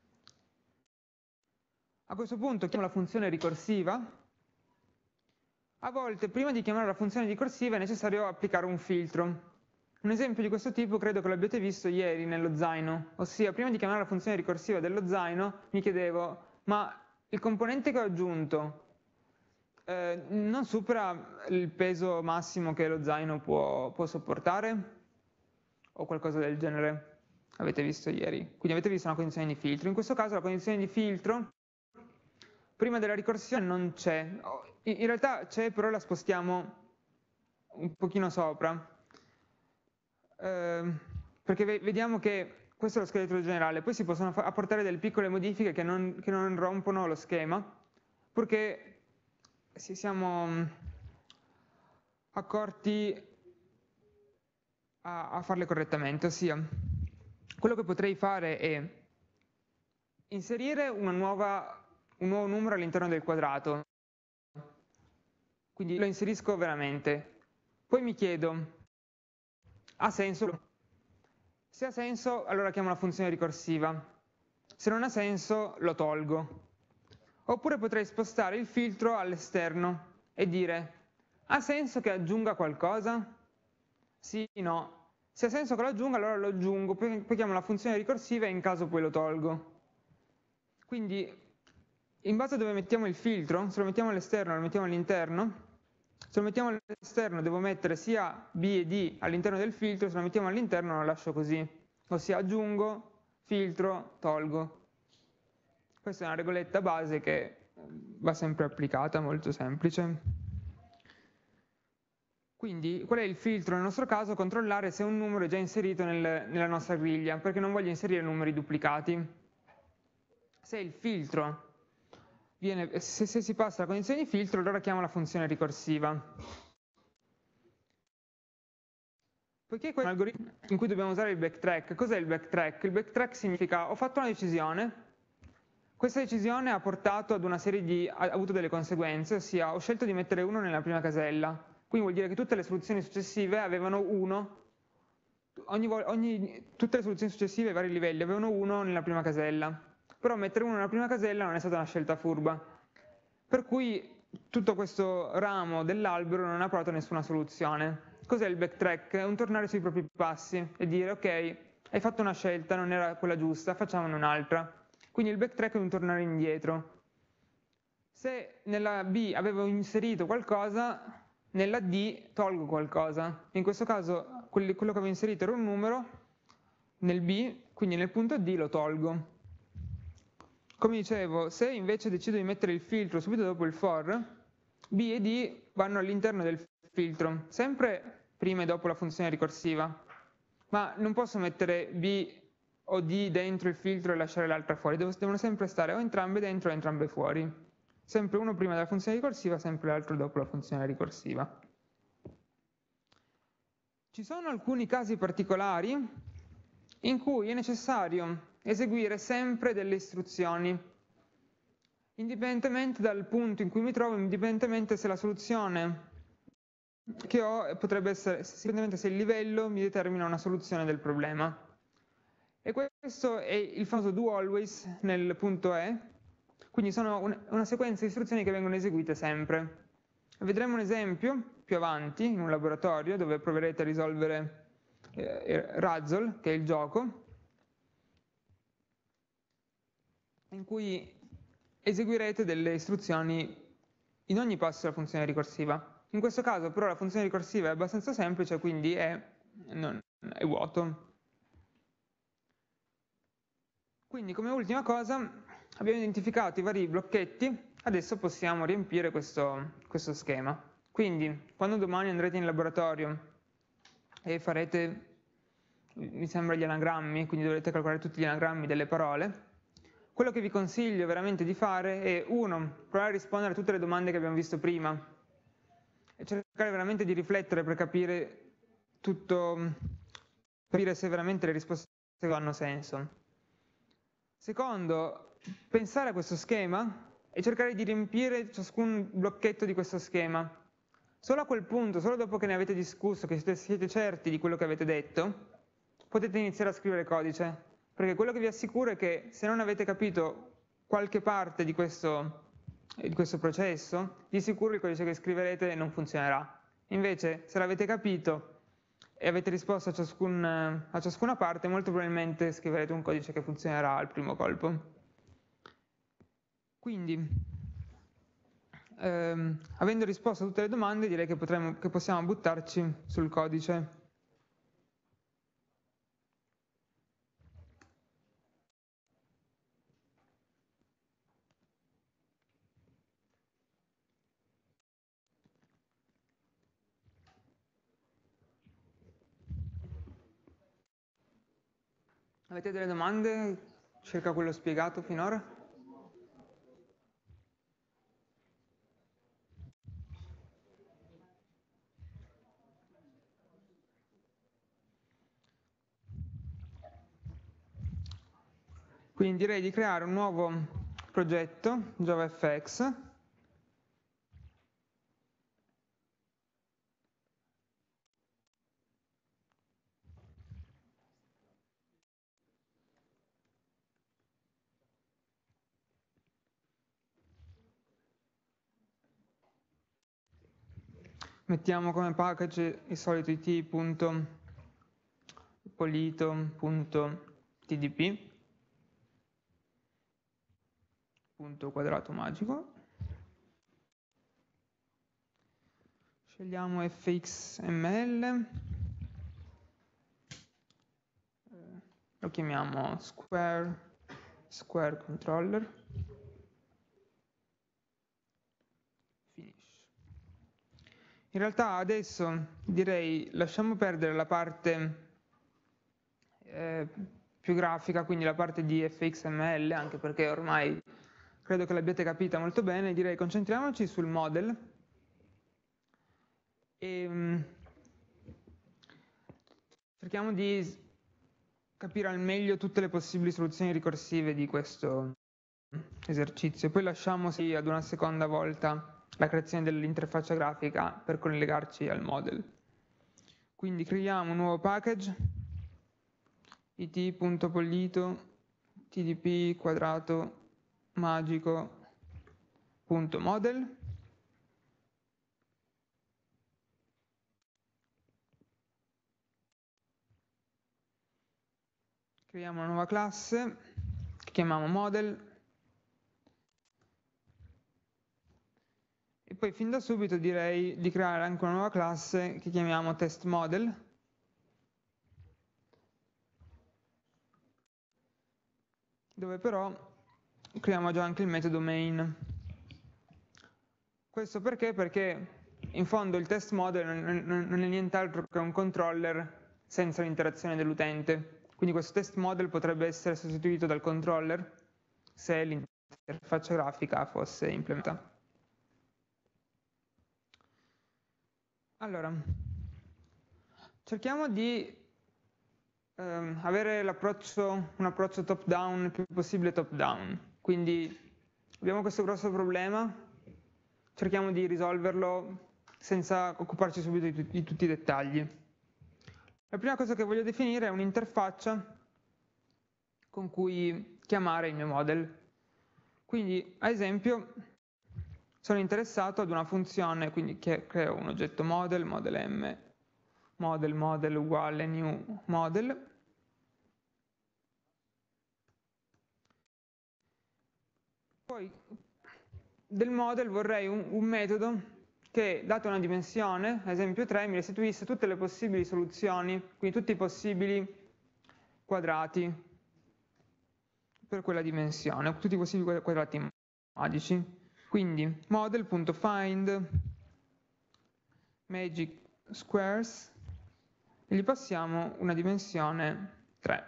A questo punto chiamo la funzione ricorsiva. A volte, prima di chiamare la funzione ricorsiva, è necessario applicare un filtro. Un esempio di questo tipo credo che l'abbiate visto ieri nello zaino, ossia prima di chiamare la funzione ricorsiva dello zaino mi chiedevo, ma il componente che ho aggiunto non supera il peso massimo che lo zaino può sopportare? O qualcosa del genere? Avete visto ieri. Quindi avete visto una condizione di filtro. In questo caso la condizione di filtro prima della ricorsione non c'è. In realtà c'è, però la spostiamo un pochino sopra. Perché vediamo che questo è lo scheletro generale, poi si possono apportare delle piccole modifiche che non rompono lo schema, purché siamo accorti a farle correttamente, ossia quello che potrei fare è inserire un nuovo numero all'interno del quadrato, quindi lo inserisco veramente, poi mi chiedo, ha senso? Se ha senso, allora chiamo la funzione ricorsiva. Se non ha senso, lo tolgo. Oppure potrei spostare il filtro all'esterno e dire, ha senso che aggiunga qualcosa? Sì, no. Se ha senso che lo aggiunga, allora lo aggiungo, poi chiamo la funzione ricorsiva e in caso poi lo tolgo. Quindi, in base a dove mettiamo il filtro, se lo mettiamo all'esterno o lo mettiamo all'interno, se lo mettiamo all'esterno devo mettere sia B e D all'interno del filtro, se lo mettiamo all'interno lo lascio così, ossia aggiungo, filtro, tolgo. Questa è una regoletta base che va sempre applicata, molto semplice. Quindi qual è il filtro nel nostro caso? Controllare se un numero è già inserito nella nostra griglia, perché non voglio inserire numeri duplicati. Se il filtro se si passa alla condizione di filtro, allora chiamo la funzione ricorsiva. Poiché questo è un algoritmo in cui dobbiamo usare il backtrack, cos'è il backtrack? Il backtrack significa ho fatto una decisione, questa decisione ha portato ad una serie ha avuto delle conseguenze, ossia ho scelto di mettere 1 nella prima casella, quindi vuol dire che tutte le soluzioni successive avevano 1, tutte le soluzioni successive ai vari livelli avevano 1 nella prima casella. Però mettere 1 nella prima casella non è stata una scelta furba, per cui tutto questo ramo dell'albero non ha provato nessuna soluzione. Cos'è il backtrack? È un tornare sui propri passi e dire ok, hai fatto una scelta, non era quella giusta, facciamone un'altra. Quindi il backtrack è un tornare indietro. Se nella B avevo inserito qualcosa, nella D tolgo qualcosa. In questo caso quello che avevo inserito era un numero nel B, quindi nel punto D lo tolgo. Come dicevo, se invece decido di mettere il filtro subito dopo il for, B e D vanno all'interno del filtro, sempre prima e dopo la funzione ricorsiva, ma non posso mettere B o D dentro il filtro e lasciare l'altra fuori, devono sempre stare o entrambe dentro o entrambe fuori, sempre uno prima della funzione ricorsiva, sempre l'altro dopo la funzione ricorsiva. Ci sono alcuni casi particolari in cui è necessario eseguire sempre delle istruzioni, indipendentemente dal punto in cui mi trovo, indipendentemente se la soluzione che ho potrebbe essere, indipendentemente se il livello mi determina una soluzione del problema. E questo è il famoso do always nel punto E, quindi sono una sequenza di istruzioni che vengono eseguite sempre. Vedremo un esempio più avanti in un laboratorio dove proverete a risolvere Razzle, che è il gioco, in cui eseguirete delle istruzioni in ogni passo della funzione ricorsiva. In questo caso però la funzione ricorsiva è abbastanza semplice, quindi è vuoto. Quindi come ultima cosa abbiamo identificato i vari blocchetti, adesso possiamo riempire questo schema. Quindi quando domani andrete in laboratorio e farete, mi sembra, gli anagrammi, quindi dovrete calcolare tutti gli anagrammi delle parole, quello che vi consiglio veramente di fare è, uno, provare a rispondere a tutte le domande che abbiamo visto prima e cercare veramente di riflettere per capire tutto, capire se veramente le risposte hanno senso. Secondo, pensare a questo schema e cercare di riempire ciascun blocchetto di questo schema. Solo a quel punto, solo dopo che ne avete discusso, che siete certi di quello che avete detto, potete iniziare a scrivere codice. Perché quello che vi assicuro è che se non avete capito qualche parte di questo processo, di sicuro il codice che scriverete non funzionerà. Invece, se l'avete capito e avete risposto a ciascuna parte, molto probabilmente scriverete un codice che funzionerà al primo colpo. Quindi, avendo risposto a tutte le domande, direi che possiamo buttarci sul codice. Avete delle domande circa quello spiegato finora? Quindi direi di creare un nuovo progetto, JavaFX, mettiamo come package il solito it.polito.tdp, punto quadrato magico, scegliamo fxml, lo chiamiamo square controller, finish. In realtà adesso direi lasciamo perdere la parte più grafica, quindi la parte di fxml, anche perché ormai credo che l'abbiate capita molto bene. Direi concentriamoci sul model e cerchiamo di capire al meglio tutte le possibili soluzioni ricorsive di questo esercizio. Poi lasciamo ad una seconda volta la creazione dell'interfaccia grafica per collegarci al model. Quindi creiamo un nuovo package, it.polito tdp quadrato magico.model. Creiamo una nuova classe che chiamiamo model e poi fin da subito direi di creare anche una nuova classe che chiamiamo test model, dove però creiamo già anche il metodo main. Questo perché? Perché in fondo il test model non è nient'altro che un controller senza l'interazione dell'utente. Quindi questo test model potrebbe essere sostituito dal controller se l'interfaccia grafica fosse implementata. Allora, cerchiamo di avere un approccio top-down, il più possibile top-down. Quindi abbiamo questo grosso problema, cerchiamo di risolverlo senza occuparci subito di tutti i dettagli. La prima cosa che voglio definire è un'interfaccia con cui chiamare il mio model. Quindi, ad esempio, sono interessato ad una funzione, quindi creo un oggetto model, model m, model uguale new model. Poi del model vorrei un metodo che, data una dimensione, ad esempio 3, mi restituisse tutte le possibili soluzioni, quindi tutti i possibili quadrati per quella dimensione, tutti i possibili quadrati magici. Quindi model.find magic squares e gli passiamo una dimensione 3.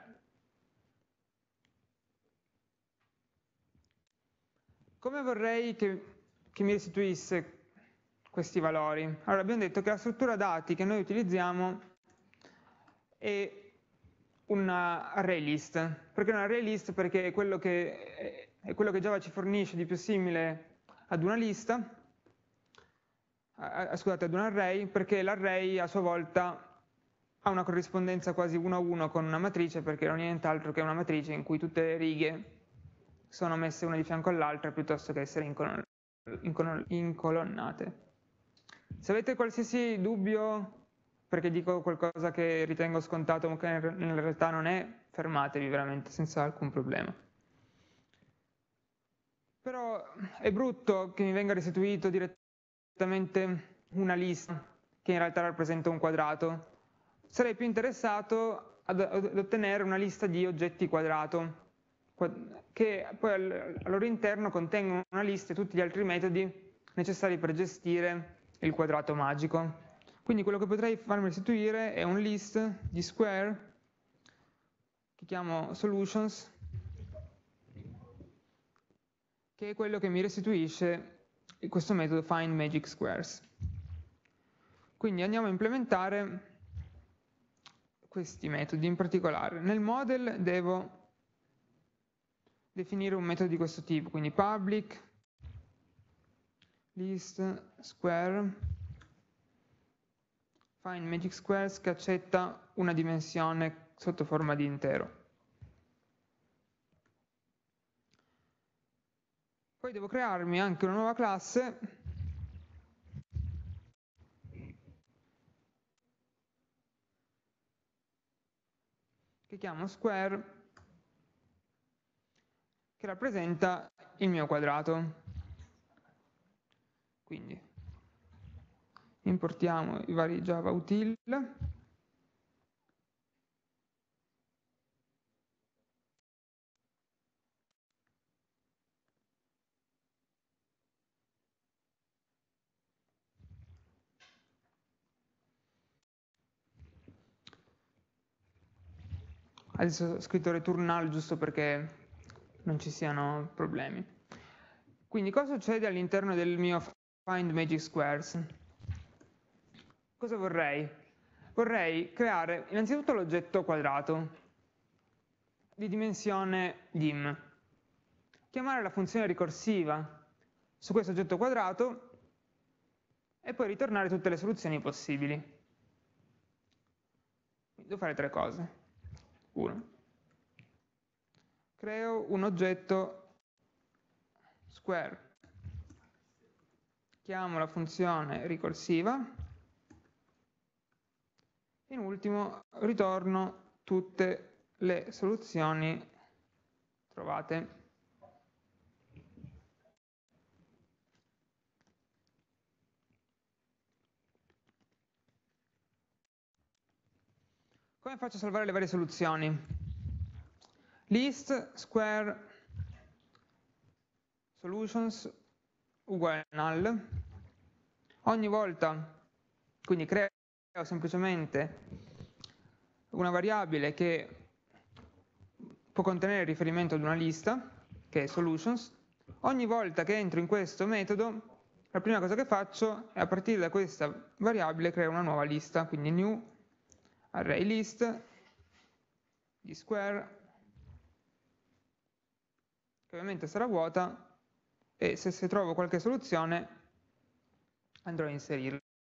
Come vorrei che mi restituisse questi valori? Allora, abbiamo detto che la struttura dati che noi utilizziamo è un array list. Perché un array list? Perché è quello che Java ci fornisce di più simile ad una lista, scusate, ad un array, perché l'array a sua volta ha una corrispondenza quasi 1 a 1 con una matrice, perché non è nient'altro che una matrice in cui tutte le righe sono messe una di fianco all'altra piuttosto che essere incolonnate. Se avete qualsiasi dubbio, perché dico qualcosa che ritengo scontato ma che in realtà non è, fermatevi veramente senza alcun problema. Però è brutto che mi venga restituito direttamente una lista che in realtà rappresenta un quadrato. Sarei più interessato ad ottenere una lista di oggetti quadrato, che poi al loro interno contengono una lista e tutti gli altri metodi necessari per gestire il quadrato magico. Quindi quello che potrei farmi restituire è un list di square che chiamo solutions, che è quello che mi restituisce questo metodo find magic squares. Quindi andiamo a implementare questi metodi in particolare. Nel model devo definire un metodo di questo tipo, quindi public list square find magic squares che accetta una dimensione sotto forma di intero. Poi devo crearmi anche una nuova classe che chiamo square, che rappresenta il mio quadrato. Quindi importiamo i vari Java util. Adesso ho scritto return null giusto perché non ci siano problemi. Quindi cosa succede all'interno del mio find magic squares? Cosa vorrei? Vorrei creare innanzitutto l'oggetto quadrato di dimensione dim, chiamare la funzione ricorsiva su questo oggetto quadrato e poi ritornare tutte le soluzioni possibili. Devo fare 3 cose. 1. Creo un oggetto square, chiamo la funzione ricorsiva, in ultimo ritorno tutte le soluzioni trovate. Come faccio a salvare le varie soluzioni? List square solutions uguale null. Ogni volta, quindi creo semplicemente una variabile che può contenere riferimento ad una lista, che è solutions. Ogni volta che entro in questo metodo, la prima cosa che faccio è a partire da questa variabile creare una nuova lista, quindi new array list di square, che ovviamente sarà vuota, e se trovo qualche soluzione andrò a inserirla.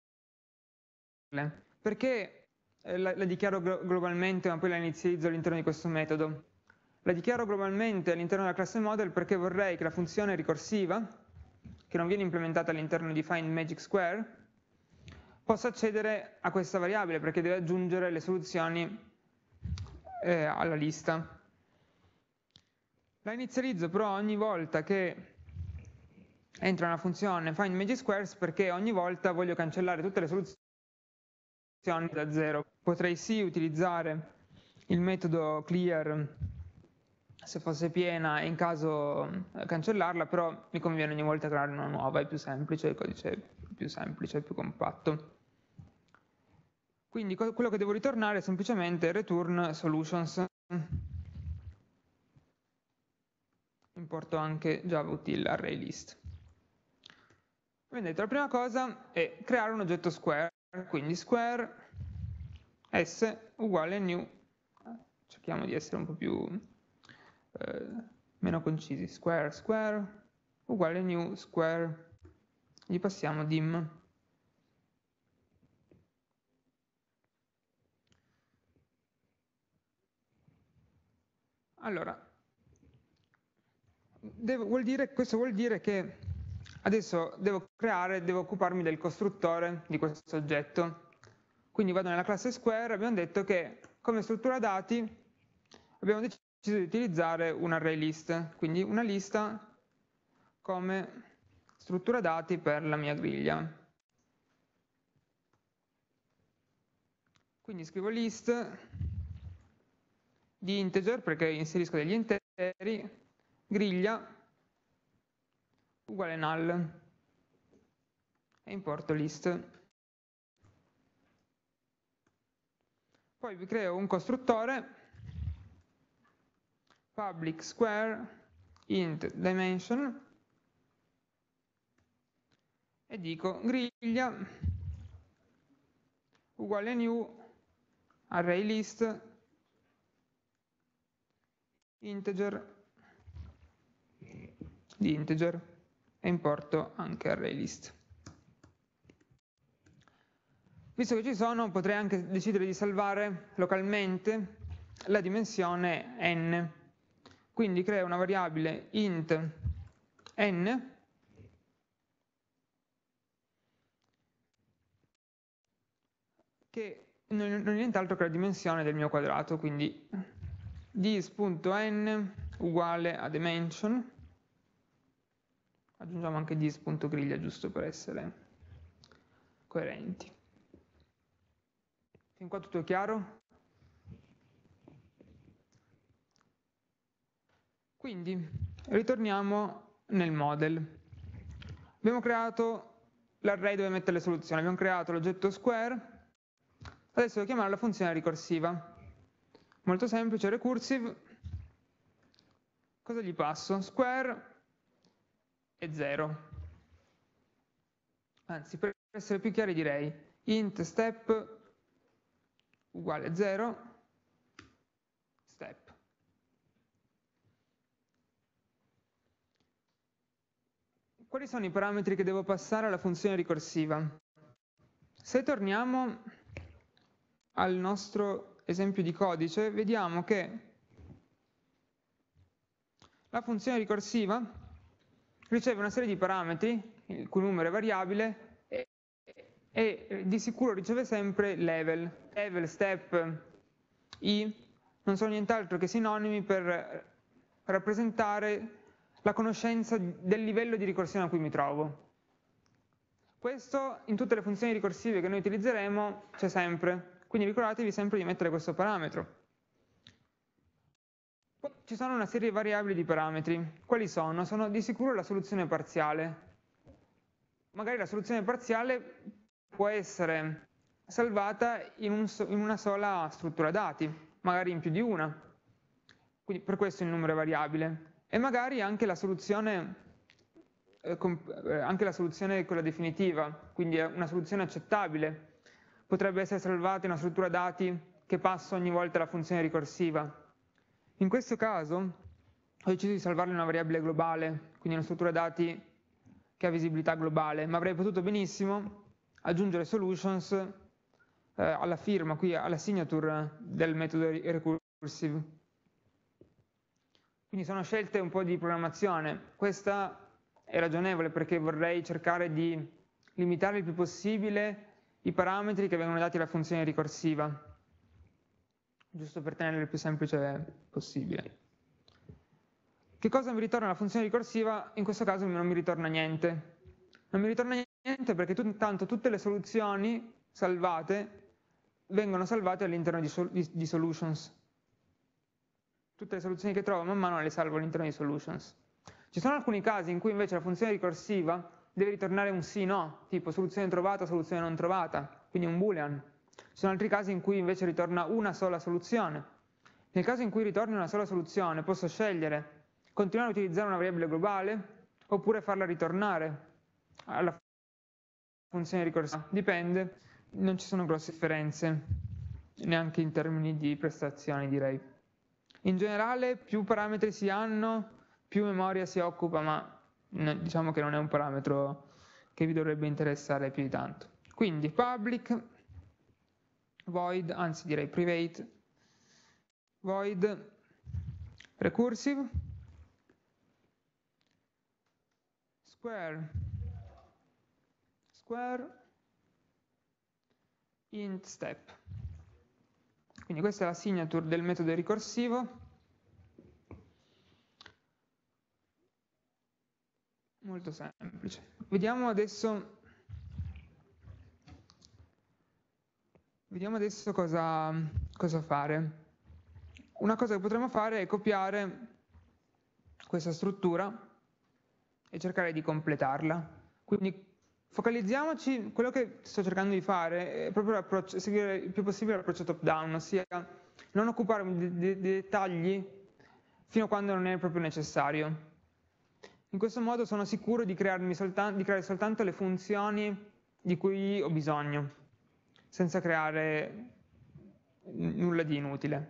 Perché la dichiaro globalmente ma poi la inizializzo all'interno di questo metodo? La dichiaro globalmente all'interno della classe model perché vorrei che la funzione ricorsiva, che non viene implementata all'interno di findMagicSquare, possa accedere a questa variabile perché deve aggiungere le soluzioni alla lista. La inizializzo però ogni volta che entra una funzione findMagicSquares perché ogni volta voglio cancellare tutte le soluzioni da zero. Potrei sì utilizzare il metodo clear se fosse piena e in caso cancellarla, però mi conviene ogni volta creare una nuova, è più semplice, il codice è più semplice, è più compatto. Quindi quello che devo ritornare è semplicemente return solutions. Importo anche javautil array list. Quindi la prima cosa è creare un oggetto square, quindi square s uguale new, cerchiamo di essere un po' più meno concisi, square square uguale new square, gli passiamo dim. Allora, questo vuol dire che adesso devo occuparmi del costruttore di questo oggetto. Quindi vado nella classe square, abbiamo detto che come struttura dati abbiamo deciso di utilizzare un array list, quindi una lista come struttura dati per la mia griglia. Quindi scrivo list di integer perché inserisco degli interi, griglia uguale null e importo list. Poi vi creo un costruttore public square int dimension e dico griglia uguale new array list integer di integer e importo anche array list. Visto che ci sono, potrei anche decidere di salvare localmente la dimensione n. Quindi creo una variabile int n che non è nient'altro che la dimensione del mio quadrato, quindi dis.n uguale a dimension, aggiungiamo anche dis.griglia giusto per essere coerenti. Fin qua tutto chiaro? Quindi ritorniamo nel model. Abbiamo creato l'array dove mettere le soluzioni, abbiamo creato l'oggetto square, adesso devo chiamare la funzione ricorsiva. Molto semplice, recursive, cosa gli passo? Square e 0. Anzi, per essere più chiari direi int step uguale 0, step. Quali sono i parametri che devo passare alla funzione ricorsiva? Se torniamo al nostro esempio di codice, vediamo che la funzione ricorsiva riceve una serie di parametri, il cui numero è variabile, e di sicuro riceve sempre level. Level, step, i non sono nient'altro che sinonimi per rappresentare la conoscenza del livello di ricorsione a cui mi trovo. Questo in tutte le funzioni ricorsive che noi utilizzeremo c'è sempre, quindi ricordatevi sempre di mettere questo parametro. Ci sono una serie di variabili di parametri. Quali sono? Sono di sicuro la soluzione parziale. Magari la soluzione parziale può essere salvata in una sola struttura dati, magari in più di una. Quindi per questo il numero è variabile. E magari anche la soluzione quella definitiva, quindi è una soluzione accettabile. Potrebbe essere salvata in una struttura dati che passa ogni volta alla funzione ricorsiva. In questo caso ho deciso di salvarla in una variabile globale, quindi una struttura dati che ha visibilità globale, ma avrei potuto benissimo aggiungere solutions alla firma, qui alla signature del metodo recursive. Quindi sono scelte un po' di programmazione. Questa è ragionevole perché vorrei cercare di limitare il più possibile i parametri che vengono dati alla funzione ricorsiva, giusto per tenerlo il più semplice possibile. Che cosa mi ritorna la funzione ricorsiva? In questo caso non mi ritorna niente. Non mi ritorna niente perché tanto tutte le soluzioni salvate vengono salvate all'interno di solutions. Tutte le soluzioni che trovo man mano le salvo all'interno di solutions. Ci sono alcuni casi in cui invece la funzione ricorsiva deve ritornare un sì, no, tipo soluzione trovata, soluzione non trovata, quindi un boolean. Ci sono altri casi in cui invece ritorna una sola soluzione. Nel caso in cui ritorni una sola soluzione posso scegliere continuare a utilizzare una variabile globale oppure farla ritornare alla funzione ricorsiva. Dipende, non ci sono grosse differenze, neanche in termini di prestazioni direi. In generale più parametri si hanno, più memoria si occupa, ma diciamo che non è un parametro che vi dovrebbe interessare più di tanto. Quindi public, void, anzi direi private, void, recursive, square, int step. Quindi questa è la signature del metodo ricorsivo. Molto semplice. Vediamo adesso cosa fare. Una cosa che potremmo fare è copiare questa struttura e cercare di completarla. Quindi focalizziamoci, quello che sto cercando di fare è proprio seguire il più possibile l'approccio top down, ossia non occuparmi di dettagli fino a quando non è proprio necessario. In questo modo sono sicuro di creare soltanto le funzioni di cui ho bisogno, senza creare nulla di inutile.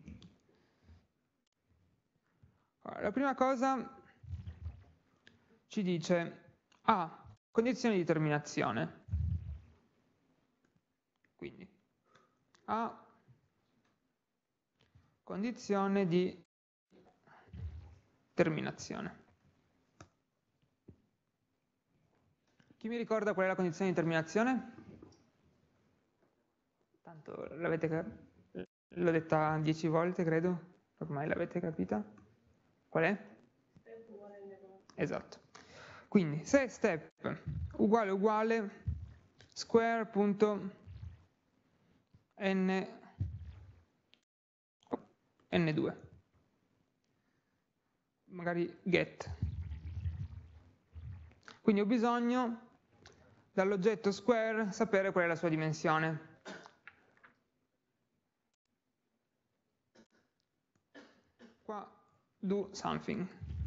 Allora, la prima cosa ci dice condizioni di terminazione. Quindi condizione di terminazione. Chi mi ricorda qual è la condizione di terminazione? Tanto l'ho detta 10 volte, credo, ormai l'avete capita. Qual è? Step uguale n2. Esatto. Quindi se step uguale square.n2, magari get. Quindi ho bisogno dall'oggetto square sapere qual è la sua dimensione. Qua do something.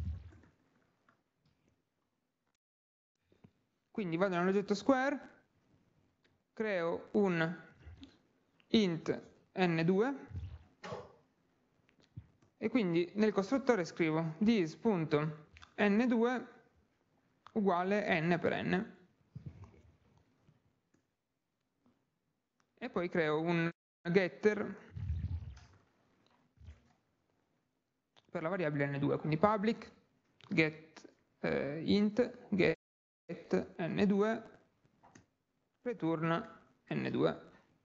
Quindi vado nell'oggetto square, creo un int n2 e quindi nel costruttore scrivo this.n2 uguale n per n. E poi creo un getter per la variabile n2, quindi public get int get n2 return n2.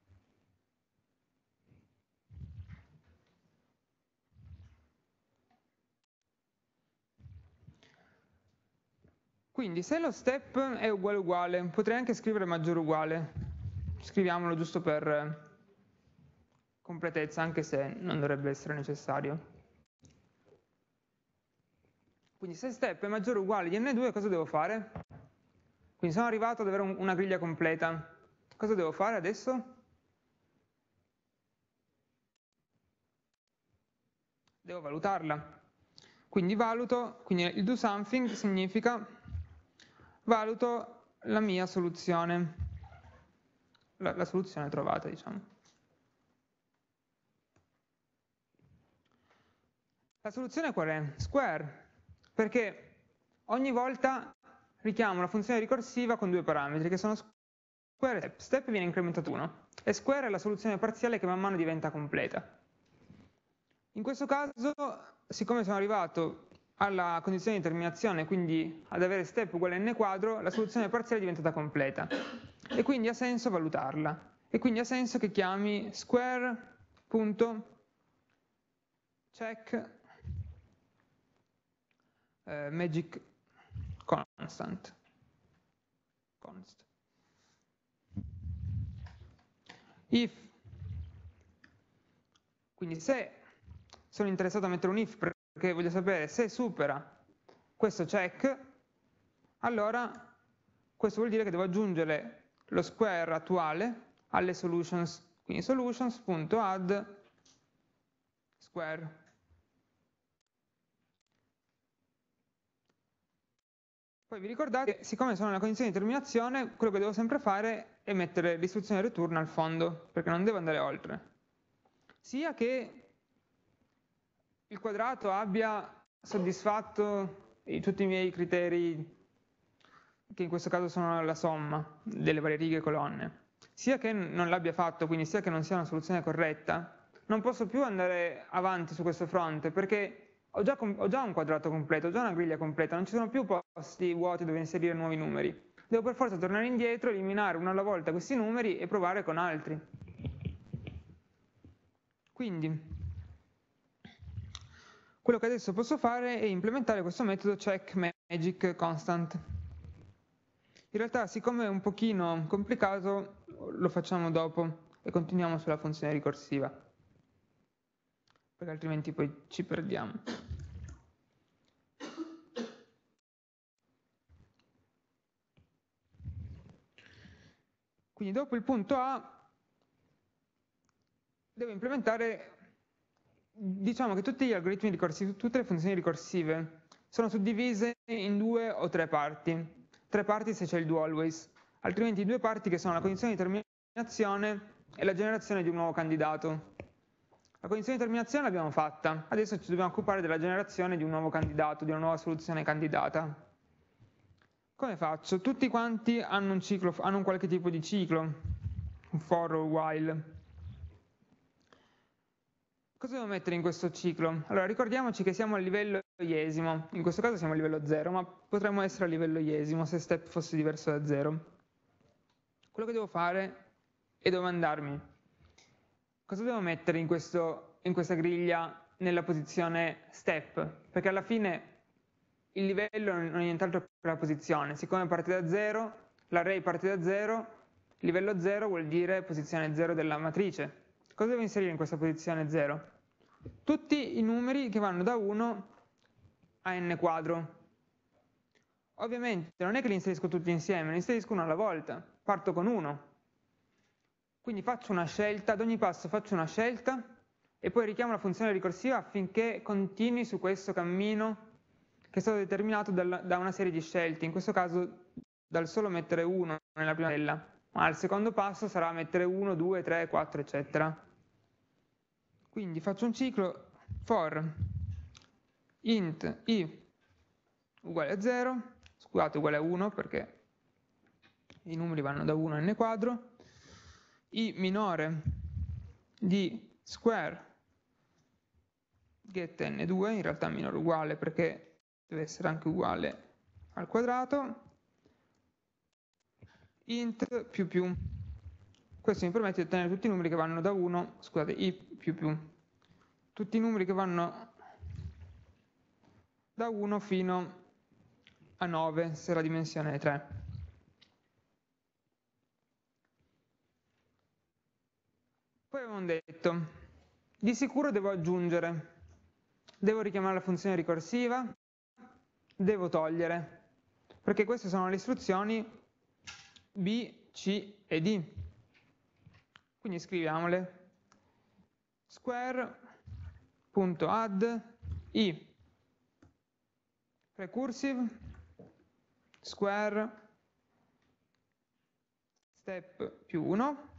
Quindi se lo step è uguale, potrei anche scrivere maggiore uguale. Scriviamolo giusto per completezza, anche se non dovrebbe essere necessario. Quindi se step è maggiore o uguale di n2, cosa devo fare? Quindi sono arrivato ad avere una griglia completa. Cosa devo fare adesso? Devo valutarla. Quindi il do something significa valuto la mia soluzione, la soluzione trovata, diciamo. La soluzione qual è? Square, perché ogni volta richiamo la funzione ricorsiva con due parametri, che sono square e step. Step viene incrementato 1, e square è la soluzione parziale che man mano diventa completa. In questo caso, siccome sono arrivato alla condizione di terminazione, quindi ad avere step uguale a n quadro, la soluzione parziale è diventata completa. E quindi ha senso valutarla. E quindi ha senso che chiami square.check magic constant. If, quindi se sono interessato a mettere un if perché voglio sapere se supera questo check, allora questo vuol dire che devo aggiungere lo square attuale alle solutions, quindi solutions.add square. Poi vi ricordate che siccome sono nella condizione di terminazione, quello che devo sempre fare è mettere l'istruzione return al fondo, perché non devo andare oltre. Sia che il quadrato abbia soddisfatto tutti i miei criteri, che in questo caso sono la somma delle varie righe e colonne, sia che non l'abbia fatto, quindi sia che non sia una soluzione corretta, non posso più andare avanti su questo fronte, perché ho già un quadrato completo, ho già una griglia completa, non ci sono più posti vuoti dove inserire nuovi numeri. Devo per forza tornare indietro, eliminare una alla volta questi numeri e provare con altri. Quindi quello che adesso posso fare è implementare questo metodo check magic constant. In realtà, siccome è un pochino complicato, lo facciamo dopo e continuiamo sulla funzione ricorsiva, perché altrimenti poi ci perdiamo. Quindi dopo il punto A devo implementare, diciamo che tutti gli algoritmi ricorsivi, tutte le funzioni ricorsive sono suddivise in 2 o 3 parti. 3 parti se c'è il do always, altrimenti 2 parti che sono la condizione di terminazione e la generazione di un nuovo candidato. La condizione di terminazione l'abbiamo fatta, adesso ci dobbiamo occupare della generazione di un nuovo candidato, di una nuova soluzione candidata. Come faccio? Tutti quanti hanno un ciclo, hanno un qualche tipo di ciclo, un for o while. Cosa devo mettere in questo ciclo? Allora, ricordiamoci che siamo al livello iesimo, in questo caso siamo a livello 0, ma potremmo essere a livello iesimo se step fosse diverso da 0. Quello che devo fare è domandarmi cosa devo mettere in questa griglia nella posizione step, perché alla fine il livello non è nient'altro che la posizione. Siccome parte da 0, l'array parte da 0, livello 0 vuol dire posizione 0 della matrice. Cosa devo inserire in questa posizione 0? Tutti i numeri che vanno da 1 a n quadro. Ovviamente non è che li inserisco tutti insieme, li inserisco uno alla volta. Parto con 1. Quindi faccio una scelta, ad ogni passo faccio una scelta e poi richiamo la funzione ricorsiva affinché continui su questo cammino che è stato determinato da una serie di scelte, in questo caso dal solo mettere 1 nella prima cella, ma al secondo passo sarà mettere 1, 2, 3, 4, eccetera. Quindi faccio un ciclo for int i uguale a 0, scusate uguale a 1 perché i numeri vanno da 1 a n quadro, i minore di square get n2, in realtà minore uguale perché deve essere anche uguale al quadrato, int più. Questo mi permette di ottenere tutti i numeri che vanno da 1, scusate, i più. Tutti i numeri che vanno da 1 fino a 9, se la dimensione è 3. Poi abbiamo detto, di sicuro devo aggiungere, devo richiamare la funzione ricorsiva, devo togliere, perché queste sono le istruzioni B, C e D. Quindi scriviamole. Square.add I recursive square step più 1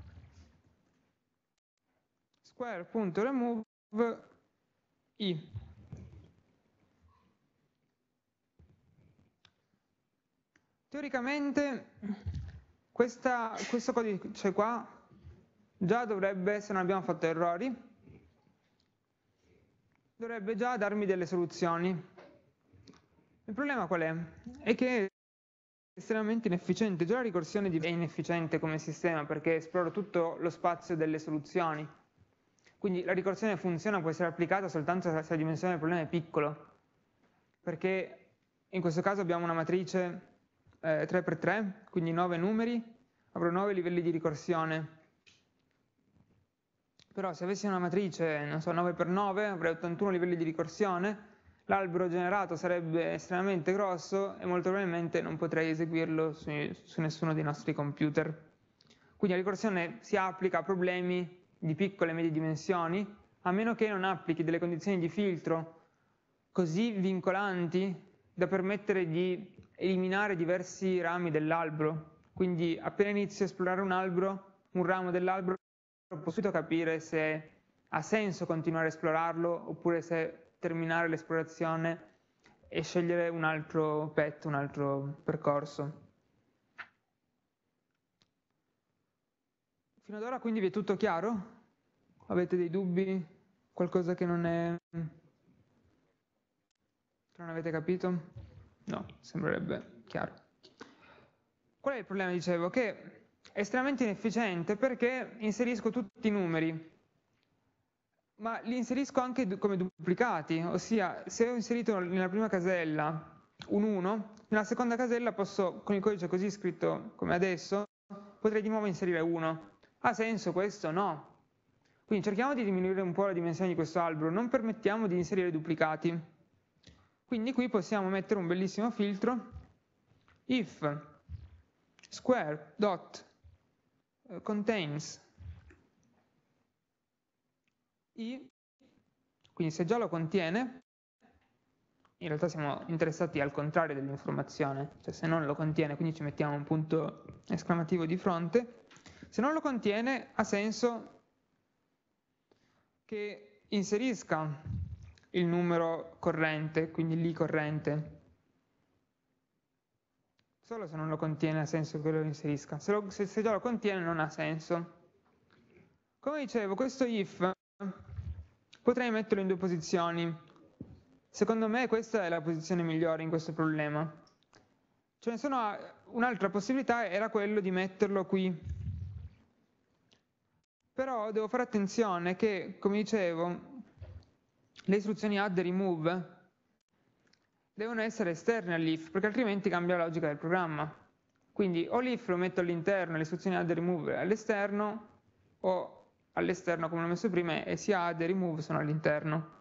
square.remove I. Teoricamente questo codice qua già dovrebbe, se non abbiamo fatto errori, dovrebbe già darmi delle soluzioni. Il problema qual è? È che è estremamente inefficiente. Già la ricorsione è inefficiente come sistema perché esplora tutto lo spazio delle soluzioni. Quindi la ricorsione funziona, può essere applicata soltanto se la dimensione del problema è piccolo, perché in questo caso abbiamo una matrice 3x3, quindi 9 numeri, avrò 9 livelli di ricorsione. Però se avessi una matrice, non so, 9x9, avrei 81 livelli di ricorsione, l'albero generato sarebbe estremamente grosso e molto probabilmente non potrei eseguirlo su nessuno dei nostri computer. Quindi la ricorsione si applica a problemi di piccole e medie dimensioni, a meno che non applichi delle condizioni di filtro così vincolanti da permettere di eliminare diversi rami dell'albero. Quindi appena inizio a esplorare un ramo dell'albero, posso subito capire se ha senso continuare a esplorarlo oppure se terminare l'esplorazione e scegliere un altro path, un altro percorso. Fino ad ora quindi vi è tutto chiaro? Avete dei dubbi? Qualcosa che non avete capito? No, sembrerebbe chiaro. Qual è il problema? Dicevo che è estremamente inefficiente perché inserisco tutti i numeri, ma li inserisco anche come duplicati, ossia se ho inserito nella prima casella un 1, nella seconda casella posso, con il codice così scritto come adesso, potrei di nuovo inserire 1. Ha senso questo? No. Quindi cerchiamo di diminuire un po' la dimensione di questo albero, non permettiamo di inserire duplicati. Quindi qui possiamo mettere un bellissimo filtro, if square dot contains I, quindi se già lo contiene, in realtà siamo interessati al contrario dell'informazione, cioè se non lo contiene, quindi ci mettiamo un punto esclamativo di fronte, se non lo contiene ha senso che inserisca il numero corrente, quindi l'I corrente. Solo se non lo contiene ha senso che lo inserisca, se già lo contiene non ha senso. Come dicevo, questo if potrei metterlo in due posizioni. Secondo me questa è la posizione migliore in questo problema. Ce ne sono un'altra possibilità, era quello di metterlo qui. Però devo fare attenzione che, come dicevo, le istruzioni add e remove devono essere esterne all'if, perché altrimenti cambia la logica del programma. Quindi o l'if lo metto all'interno, le istruzioni add e remove all'esterno, o all'esterno come l'ho messo prima e sia add e remove sono all'interno.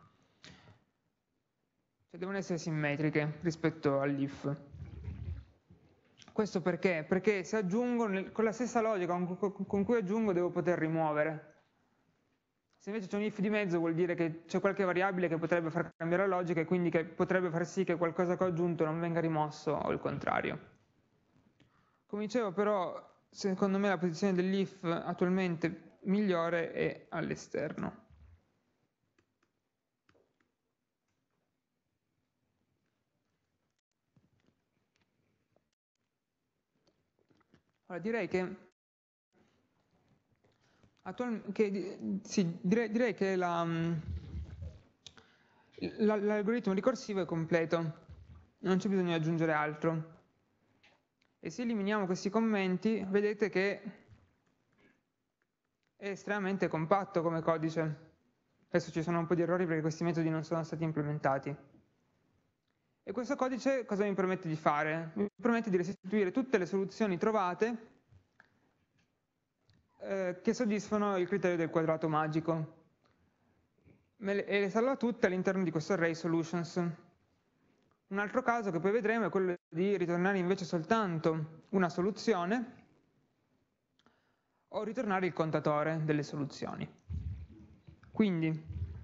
Cioè devono essere simmetriche rispetto all'if. Questo perché? Perché se aggiungo, con la stessa logica con cui aggiungo devo poter rimuovere. Se invece c'è un if di mezzo vuol dire che c'è qualche variabile che potrebbe far cambiare la logica e quindi che potrebbe far sì che qualcosa che ho aggiunto non venga rimosso o il contrario. Come dicevo però, secondo me la posizione dell'if attualmente migliore è all'esterno. Allora direi che direi che l'algoritmo ricorsivo è completo, non c'è bisogno di aggiungere altro. E se eliminiamo questi commenti, vedete che è estremamente compatto come codice. Adesso ci sono un po' di errori perché questi metodi non sono stati implementati. E questo codice cosa mi permette di fare? Mi permette di restituire tutte le soluzioni trovate che soddisfano il criterio del quadrato magico e le salva tutte all'interno di questo array solutions. Un altro caso che poi vedremo è quello di ritornare invece soltanto una soluzione o ritornare il contatore delle soluzioni. Quindi,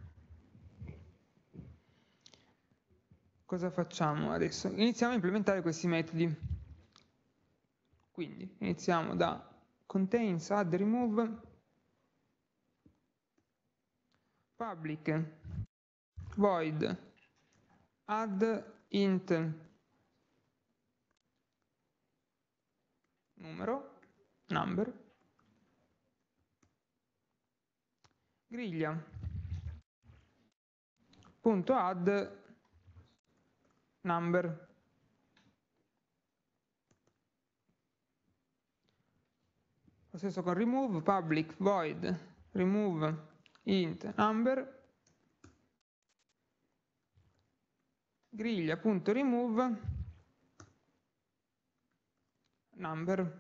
cosa facciamo adesso? Iniziamo a implementare questi metodi. Quindi, iniziamo da contains, add, remove, public, void, add, int, numero, number, griglia, punto add, number. Lo stesso con remove, public, void, remove, int, number, griglia.remove, number.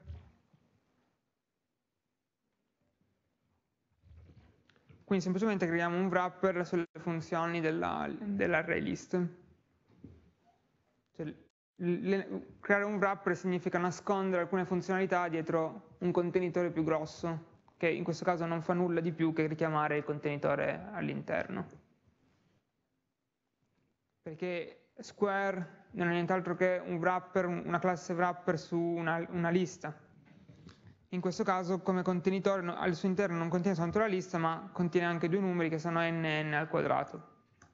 Quindi semplicemente creiamo un wrapper sulle funzioni dell'array list. Cioè, creare un wrapper significa nascondere alcune funzionalità dietro un contenitore più grosso, che in questo caso non fa nulla di più che richiamare il contenitore all'interno. Perché Square non è nient'altro che un wrapper, una classe wrapper su una lista. In questo caso come contenitore al suo interno non contiene soltanto la lista, ma contiene anche due numeri che sono n e n al quadrato.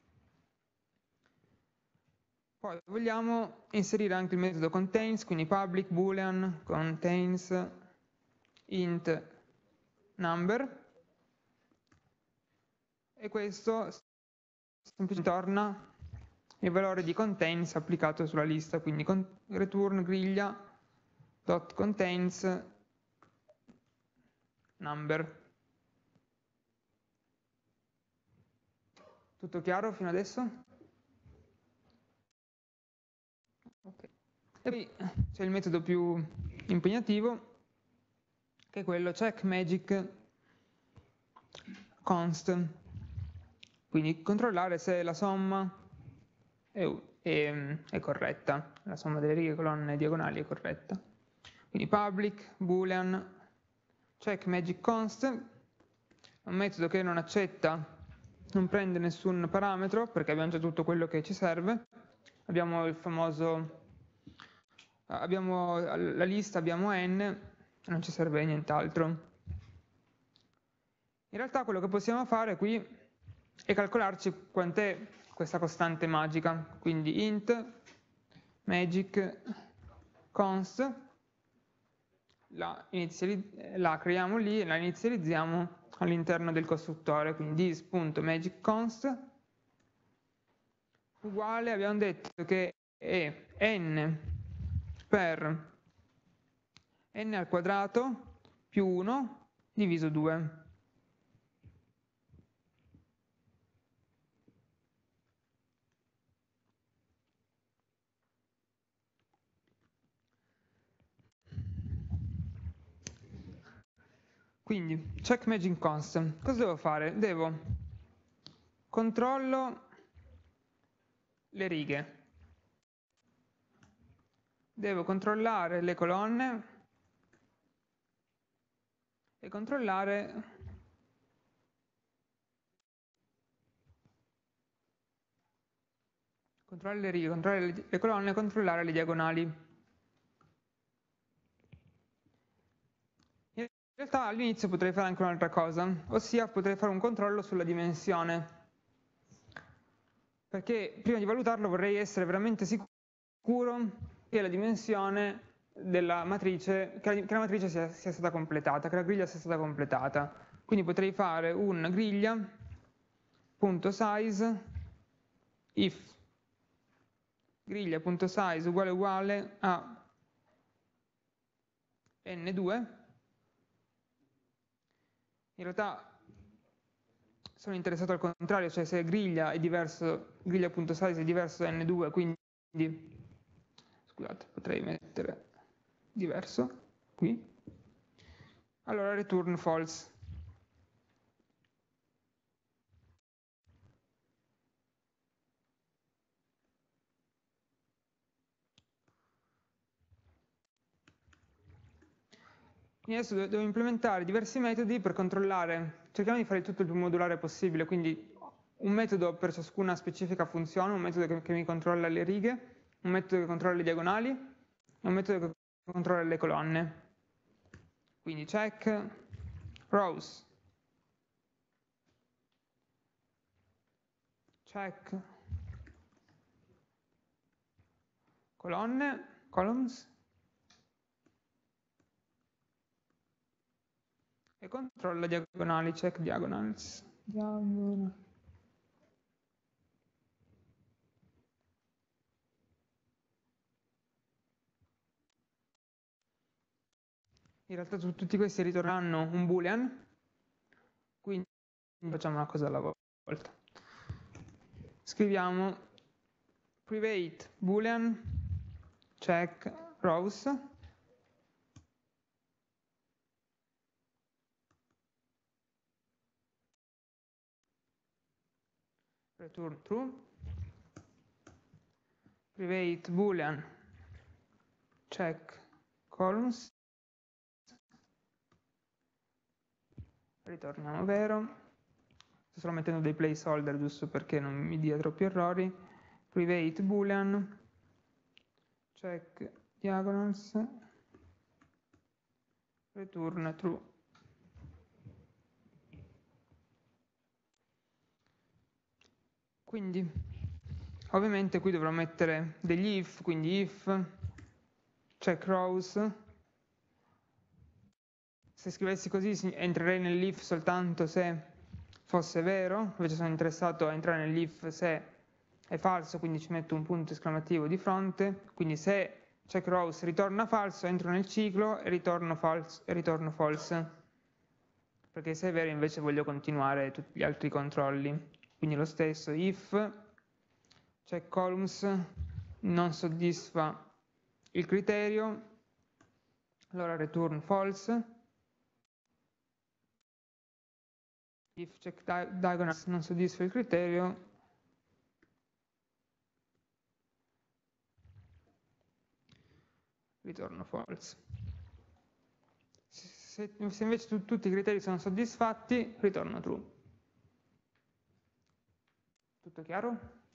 Poi vogliamo inserire anche il metodo contains, quindi public boolean contains int number, e questo semplicemente torna il valore di contains applicato sulla lista, quindi return griglia.contains number. Tutto chiaro fino adesso? Okay. E poi c'è il metodo più impegnativo, che è quello checkMagicConst, quindi controllare se la somma è corretta, la somma delle righe, colonne e diagonali è corretta. Quindi public boolean checkMagicConst è un metodo che non accetta, non prende nessun parametro, perché abbiamo già tutto quello che ci serve. Abbiamo il famoso, abbiamo la lista, abbiamo n, non ci serve nient'altro. In realtà quello che possiamo fare qui è calcolarci quant'è questa costante magica, quindi int magic const, la creiamo lì e la inizializziamo all'interno del costruttore, quindi this.magicConst uguale, abbiamo detto che è n per n al quadrato più 1 diviso 2. Quindi, checkMagicConst, cosa devo fare? Controllo le righe, devo controllare le colonne e controllare le righe, controllare le colonne e controllare le diagonali. In realtà all'inizio potrei fare anche un'altra cosa, ossia potrei fare un controllo sulla dimensione, perché prima di valutarlo vorrei essere veramente sicuro che la dimensione della matrice, che la matrice sia stata completata, che la griglia sia stata completata. Quindi potrei fare un griglia.size if griglia.size uguale a n2. In realtà sono interessato al contrario, cioè se griglia è diverso, griglia.size è diverso da n2, quindi, scusate, potrei mettere diverso qui, allora return false. Quindi adesso devo implementare diversi metodi per controllare, cerchiamo di fare tutto il più modulare possibile, quindi un metodo per ciascuna specifica funzione, un metodo che mi controlla le righe, un metodo che controlla le diagonali e un metodo che controlla le colonne. Quindi check rows, check columns e controlla diagonali, check diagonals. In realtà tutti questi ritorneranno un boolean, quindi facciamo una cosa alla volta. Scriviamo private boolean check rows return true, private boolean check columns, ritorniamo vero, sto solo mettendo dei placeholder giusto perché non mi dia troppi errori, private boolean check diagonals, return true. Quindi ovviamente qui dovrò mettere degli if, quindi if check rows. Se scrivessi così entrerei nell'if soltanto se fosse vero, invece sono interessato a entrare nell'if se è falso, quindi ci metto un punto esclamativo di fronte, quindi se check rows ritorna falso entro nel ciclo e ritorno false, perché se è vero invece voglio continuare tutti gli altri controlli. Quindi lo stesso if check columns non soddisfa il criterio, allora return false, if check diagonals non soddisfa il criterio, ritorno false. Se invece tutti i criteri sono soddisfatti, ritorno true. Tutto chiaro?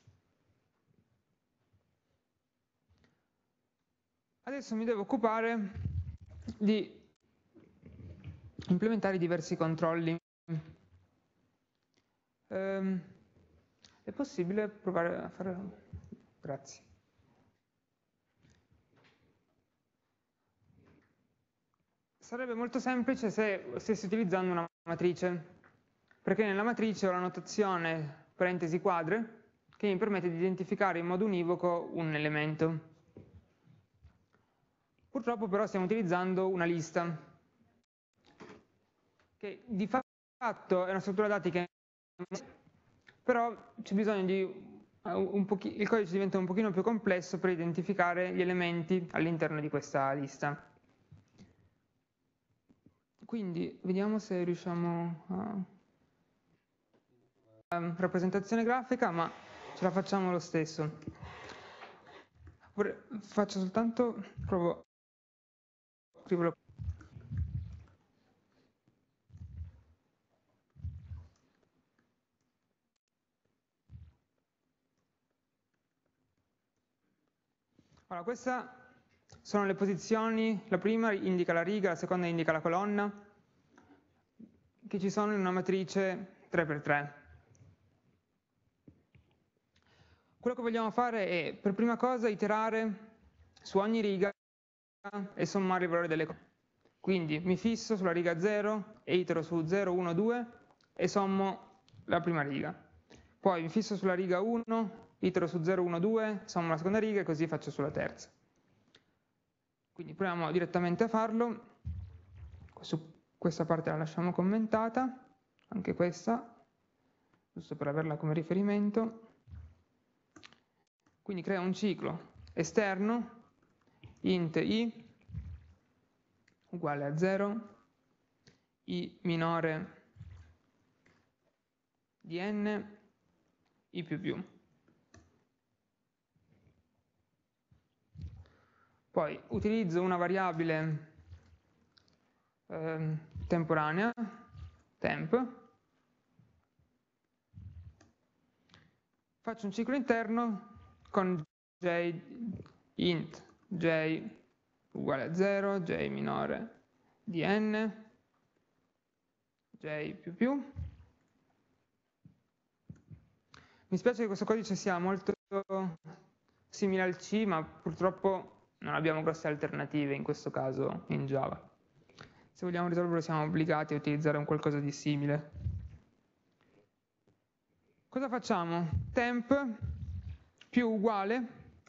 Adesso mi devo occupare di implementare diversi controlli. È possibile provare a fare... Grazie. Sarebbe molto semplice se stessi utilizzando una matrice, perché nella matrice ho la notazione parentesi quadre che mi permette di identificare in modo univoco un elemento. Purtroppo però stiamo utilizzando una lista, che di fatto è una struttura dati che però c'è bisogno di il codice diventa un pochino più complesso per identificare gli elementi all'interno di questa lista. Quindi vediamo se riusciamo a rappresentazione grafica, ma ce la facciamo lo stesso. Faccio soltanto, provo a scriverlo. Allora, queste sono le posizioni, la prima indica la riga, la seconda indica la colonna, che ci sono in una matrice 3x3. Quello che vogliamo fare è, per prima cosa, iterare su ogni riga e sommare i valori delle colonne. Quindi mi fisso sulla riga 0 e itero su 0, 1, 2 e sommo la prima riga. Poi mi fisso sulla riga 1, itero su 0, 1, 2, sommo la seconda riga e così faccio sulla terza. Quindi proviamo direttamente a farlo. Su questa parte la lasciamo commentata, anche questa, giusto per averla come riferimento. Quindi creo un ciclo esterno, int i uguale a 0, i minore di n, i più più. Poi utilizzo una variabile temporanea, temp, faccio un ciclo interno con j int j uguale a 0, j minore di n, j più più. Mi spiace che questo codice sia molto simile al C, ma purtroppo non abbiamo grosse alternative in questo caso in Java. Se vogliamo risolverlo siamo obbligati a utilizzare un qualcosa di simile. Cosa facciamo? Temp più uguale,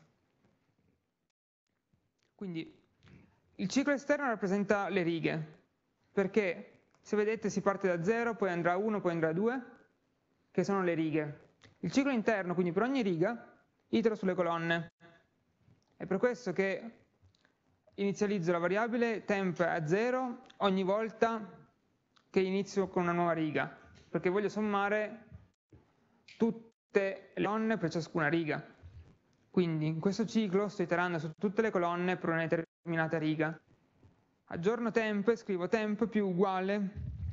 quindi il ciclo esterno rappresenta le righe, perché se vedete si parte da 0, poi andrà a 1, poi andrà a 2, che sono le righe. Il ciclo interno, quindi per ogni riga, itero sulle colonne. È per questo che inizializzo la variabile temp a 0 ogni volta che inizio con una nuova riga, perché voglio sommare tutte le colonne per ciascuna riga. Quindi in questo ciclo sto iterando su tutte le colonne per una determinata riga. Aggiorno temp e scrivo temp più uguale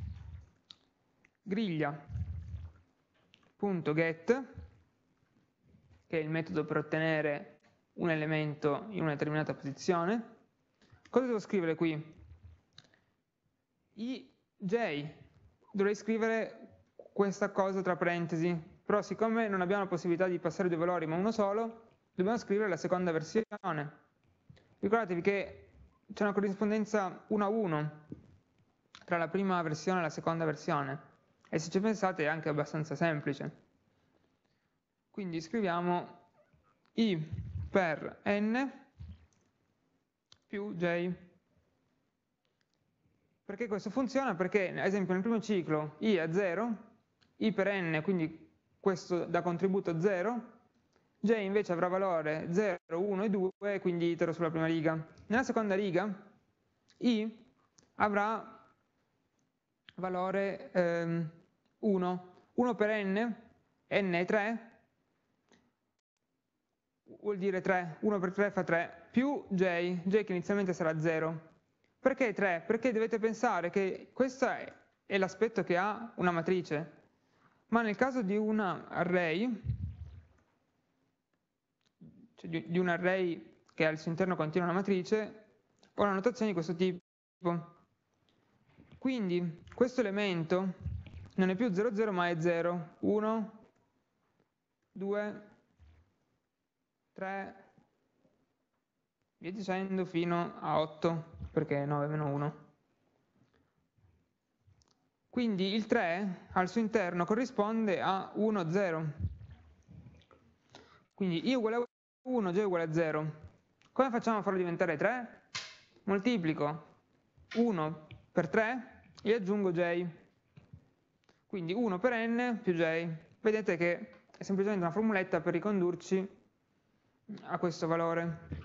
griglia.get, che è il metodo per ottenere un elemento in una determinata posizione. Cosa devo scrivere qui? j, dovrei scrivere questa cosa tra parentesi, però siccome non abbiamo la possibilità di passare due valori ma uno solo, dobbiamo scrivere la seconda versione. Ricordatevi che c'è una corrispondenza 1 a 1 tra la prima versione e la seconda versione, e se ci pensate è anche abbastanza semplice. Quindi scriviamo i per n più j. Perché questo funziona? Perché, ad esempio, nel primo ciclo i è 0, i per n, quindi questo dà contributo 0, j invece avrà valore 0, 1 e 2, quindi itero sulla prima riga. Nella seconda riga i avrà valore 1. 1 per n è 3, vuol dire 3, 1 per 3 fa 3, più j che inizialmente sarà 0. Perché 3? Perché dovete pensare che questo è l'aspetto che ha una matrice, ma nel caso di una array, cioè di un array che al suo interno contiene una matrice, ho una notazione di questo tipo. Quindi questo elemento non è più 0, 0, ma è 0, 1, 2, 3, via dicendo fino a 8, perché è 9 meno 1. Quindi il 3 al suo interno corrisponde a 1, 0. Quindi i uguale a 1, j uguale a 0. Come facciamo a farlo diventare 3? Moltiplico 1 per 3 e aggiungo j. Quindi 1 per n più j. Vedete che è semplicemente una formuletta per ricondurci a questo valore.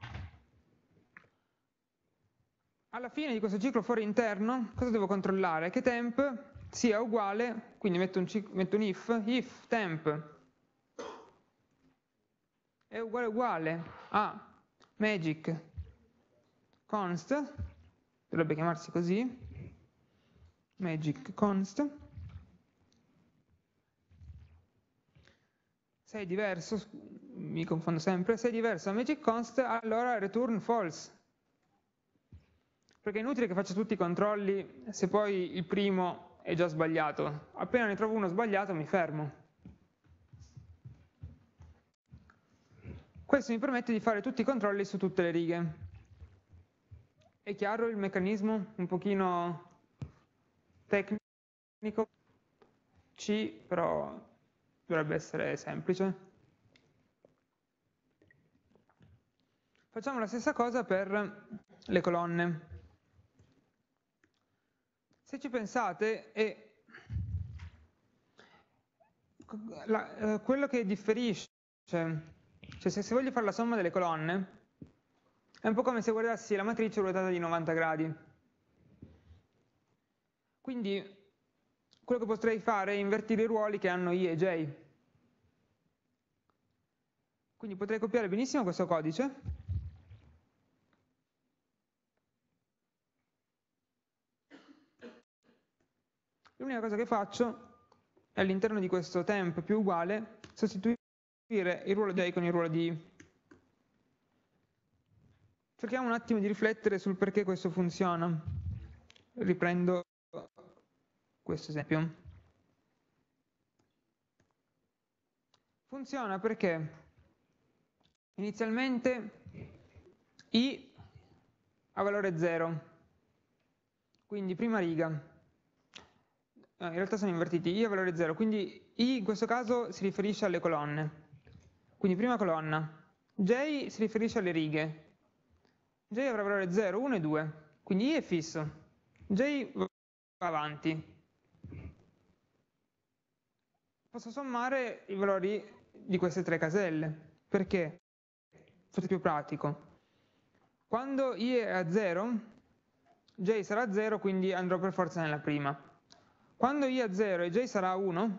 Alla fine di questo ciclo fuori interno, cosa devo controllare? Che temp sia uguale, quindi metto un if temp è uguale a magic const, dovrebbe chiamarsi così, magic const, se è diverso, mi confondo sempre, se è diverso da magic const, allora return false. Perché è inutile che faccia tutti i controlli se poi il primo è già sbagliato. Appena ne trovo uno sbagliato mi fermo. Questo mi permette di fare tutti i controlli su tutte le righe. È chiaro il meccanismo? Un pochino tecnico? C, però dovrebbe essere semplice. Facciamo la stessa cosa per le colonne. Se ci pensate, quello che differisce, cioè se voglio fare la somma delle colonne, è un po' come se guardassi la matrice ruotata di 90 gradi. Quindi quello che potrei fare è invertire i ruoli che hanno i e j. Quindi potrei copiare benissimo questo codice L'unica cosa che faccio è all'interno di questo temp più uguale sostituire il ruolo di j con il ruolo di i. Cerchiamo un attimo di riflettere sul perché questo funziona. Riprendo questo esempio. Funziona perché inizialmente i ha valore 0, quindi prima riga. In realtà sono invertiti, i ha valore 0, quindi i in questo caso si riferisce alle colonne. Quindi prima colonna. J si riferisce alle righe. J avrà valore 0, 1 e 2, quindi i è fisso. J va avanti. Posso sommare i valori di queste tre caselle. Perché? Forse più pratico. Quando i è a 0, j sarà 0, quindi andrò per forza nella prima. Quando i è a 0 e j sarà 1,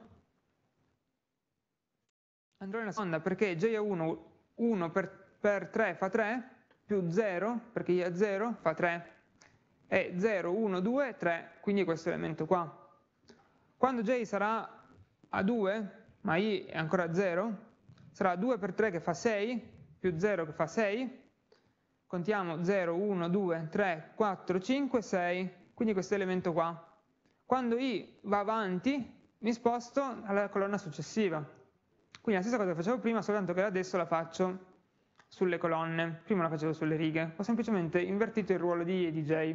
andrò nella seconda, perché j è 1, 1 per 3 fa 3, più 0, perché i è a 0 fa 3, e 0, 1, 2, 3, quindi questo elemento qua. Quando j sarà a 2, ma i è ancora a 0, sarà 2 per 3 che fa 6, più 0 che fa 6, contiamo 0, 1, 2, 3, 4, 5, 6, quindi questo elemento qua. Quando i va avanti, mi sposto alla colonna successiva. Quindi la stessa cosa che facevo prima, soltanto che adesso la faccio sulle colonne. Prima la facevo sulle righe. Ho semplicemente invertito il ruolo di i e di j.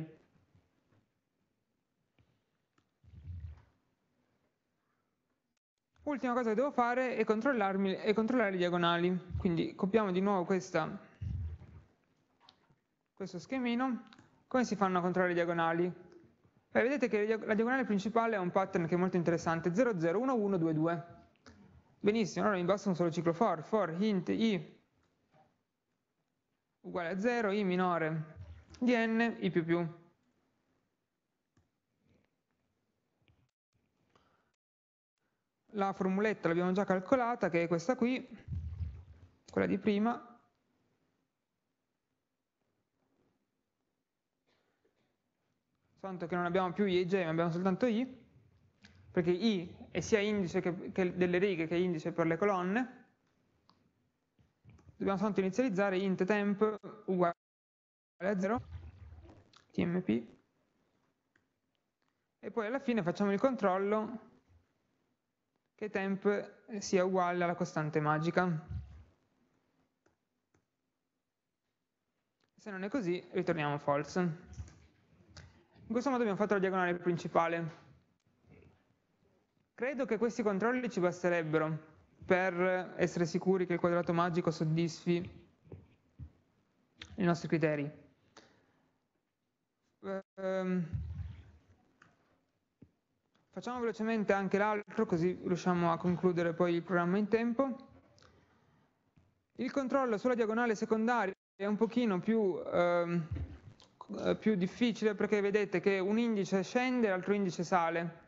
Ultima cosa che devo fare è controllare le diagonali. Quindi copiamo di nuovo questo schemino. Come si fanno a controllare le diagonali? Vedete che la diagonale principale ha un pattern che è molto interessante, 0, 0, 1, 1, 2, 2. Benissimo, allora mi basta un solo ciclo for int i uguale a 0, i minore di n, i più più. La formuletta l'abbiamo già calcolata, che è questa qui, quella di prima. Soltanto che non abbiamo più i e j, ma abbiamo soltanto i, perché i è sia indice che delle righe che indice per le colonne. Dobbiamo soltanto inizializzare int temp uguale a 0, tmp, e poi alla fine facciamo il controllo che temp sia uguale alla costante magica. Se non è così, ritorniamo false. In questo modo abbiamo fatto la diagonale principale. Credo che questi controlli ci basterebbero per essere sicuri che il quadrato magico soddisfi i nostri criteri. Facciamo velocemente anche l'altro, così riusciamo a concludere poi il programma in tempo. Il controllo sulla diagonale secondaria è un pochino più difficile, perché vedete che un indice scende e l'altro indice sale.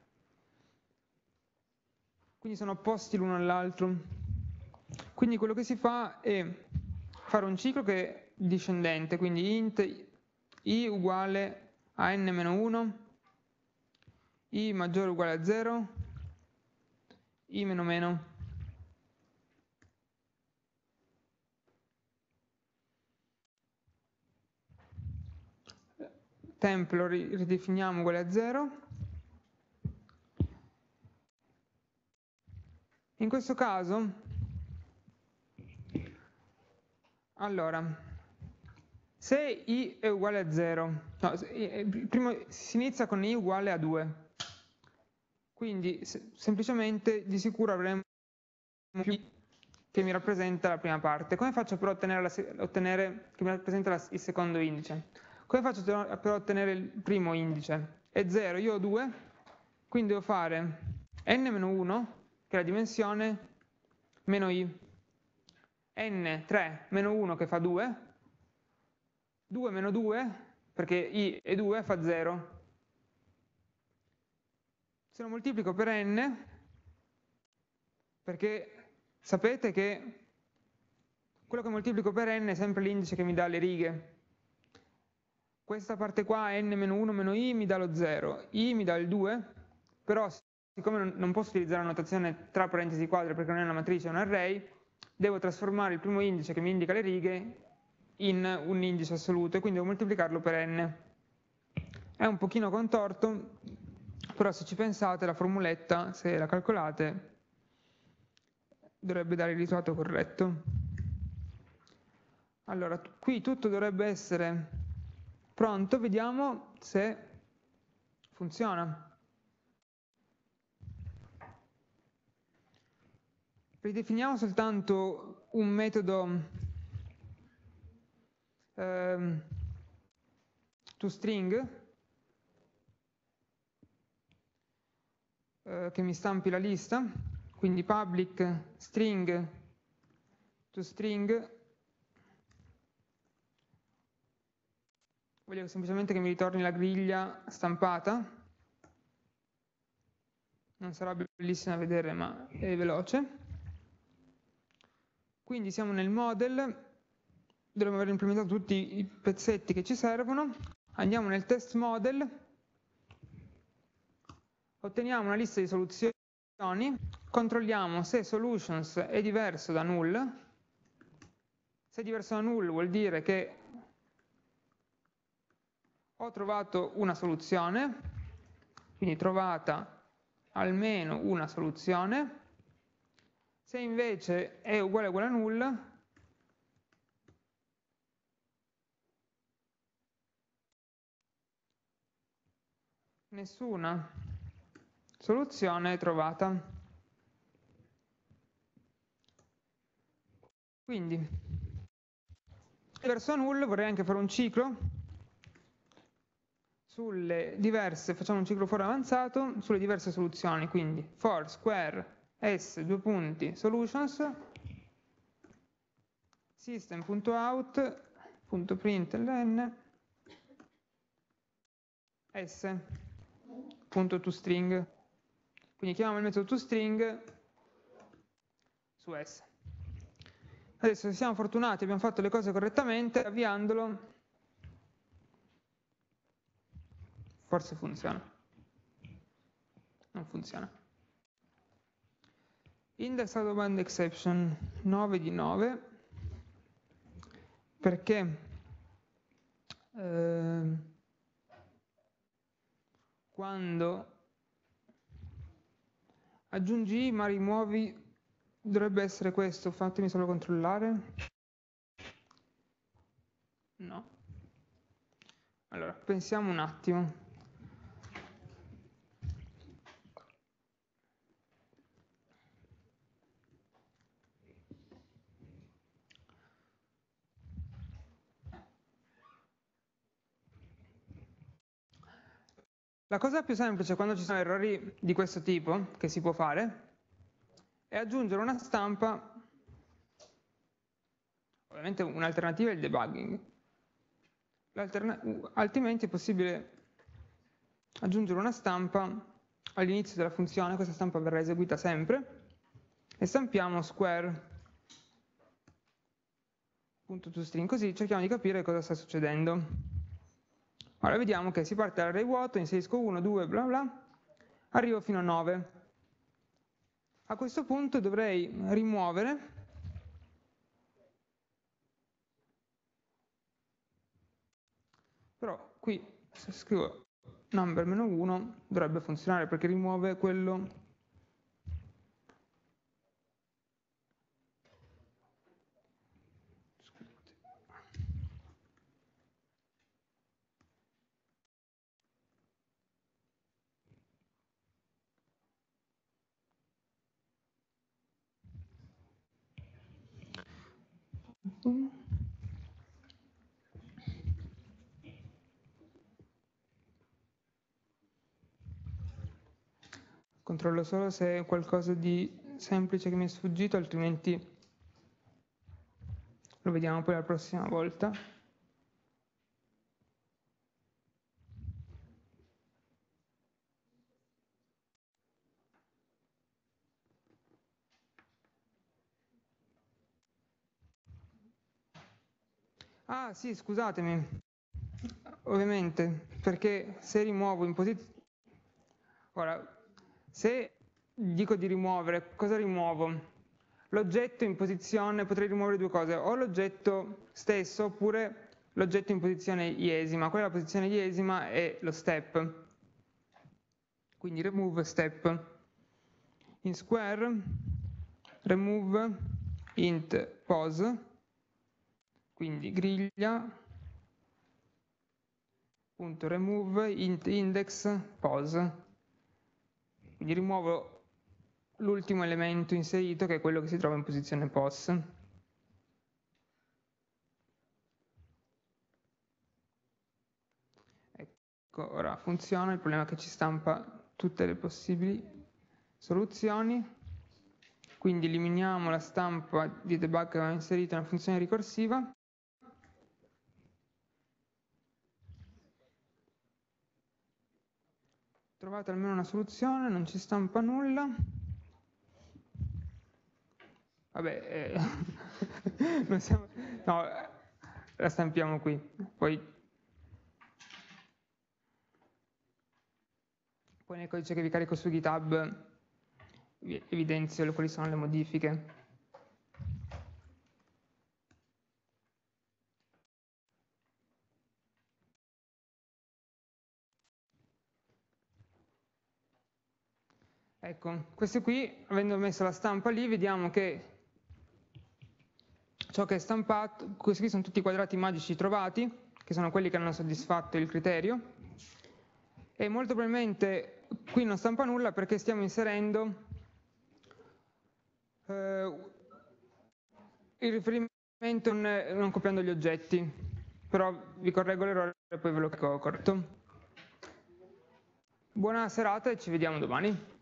Quindi sono opposti l'uno all'altro. Quindi quello che si fa è fare un ciclo che è discendente, quindi int i uguale a n-1, i maggiore o uguale a 0, i meno meno. Temp lo ridefiniamo uguale a 0. In questo caso, allora, se i è uguale a 0, no, prima si inizia con i uguale a 2, quindi semplicemente di sicuro avremo più che mi rappresenta la prima parte. Come faccio per ottenere che mi rappresenta il secondo indice? Come faccio per ottenere il primo indice? È 0, io ho 2, quindi devo fare n-1, che è la dimensione, meno i, n3 meno 1 che fa 2, 2 meno 2, perché i è 2, fa 0. Se lo moltiplico per n, perché sapete che quello che moltiplico per n è sempre l'indice che mi dà le righe. Questa parte qua, n-1 meno i, mi dà lo 0, i mi dà il 2, però siccome non posso utilizzare la notazione tra parentesi quadre perché non è una matrice, è un array, devo trasformare il primo indice che mi indica le righe in un indice assoluto e quindi devo moltiplicarlo per n. È un pochino contorto, però se ci pensate la formuletta, se la calcolate, dovrebbe dare il risultato corretto. Allora, qui tutto dovrebbe essere pronto, vediamo se funziona. Ridefiniamo soltanto un metodo toString che mi stampi la lista, quindi public string toString. Voglio semplicemente che mi ritorni la griglia stampata. Non sarà bellissima da vedere, ma è veloce. Quindi siamo nel model, dovremmo aver implementato tutti i pezzetti che ci servono. Andiamo nel test model, otteniamo una lista di soluzioni, controlliamo se solutions è diverso da null. Se è diverso da null vuol dire che ho trovato una soluzione, quindi trovata almeno una soluzione. Se invece è uguale a null, nessuna soluzione è trovata. Quindi, verso null vorrei anche fare un ciclo sulle diverse, facciamo un ciclo for avanzato, sulle diverse soluzioni, quindi for square s due punti solutions system.out.println s.toString. Quindi chiamiamo il metodo toString su s. Adesso se siamo fortunati, abbiamo fatto le cose correttamente, avviandolo forse funziona. Non funziona. Index out of band exception 9 di 9 perché quando aggiungi i ma rimuovi dovrebbe essere questo, fatemi solo controllare. No. Allora, pensiamo un attimo. La cosa più semplice quando ci sono errori di questo tipo, che si può fare, è aggiungere una stampa, ovviamente un'alternativa è il debugging, altrimenti è possibile aggiungere una stampa all'inizio della funzione, questa stampa verrà eseguita sempre, e stampiamo square.toString, così cerchiamo di capire cosa sta succedendo. Ora vediamo che si parte dall'array vuoto, inserisco 1, 2, bla bla, arrivo fino a 9. A questo punto dovrei rimuovere però qui se scrivo number-1 dovrebbe funzionare perché rimuove quello controllo solo se è qualcosa di semplice che mi è sfuggito, altrimenti lo vediamo poi la prossima volta. Ah sì, scusatemi, ovviamente, perché se rimuovo in posizione... Ora, Se dico di rimuovere, cosa rimuovo? L'oggetto in posizione, potrei rimuovere due cose, o l'oggetto stesso oppure l'oggetto in posizione iesima. Quella è la posizione iesima è lo step. Quindi remove step. In square remove int pose, quindi griglia punto remove int index pose. Quindi rimuovo l'ultimo elemento inserito, che è quello che si trova in posizione pos. Ecco, ora funziona, il problema è che ci stampa tutte le possibili soluzioni. Quindi eliminiamo la stampa di debug che aveva inserito nella funzione ricorsiva. Trovate almeno una soluzione, non ci stampa nulla. Vabbè, non siamo, no, la stampiamo qui. Poi nel codice che vi carico su GitHub vi evidenzio quali sono le modifiche. Ecco, queste qui, avendo messo la stampa lì, vediamo che ciò che è stampato, questi qui sono tutti i quadrati magici trovati, che sono quelli che hanno soddisfatto il criterio, e molto probabilmente qui non stampa nulla perché stiamo inserendo il riferimento non copiando gli oggetti, però vi correggo l'errore e poi ve lo corretto. Buona serata e ci vediamo domani.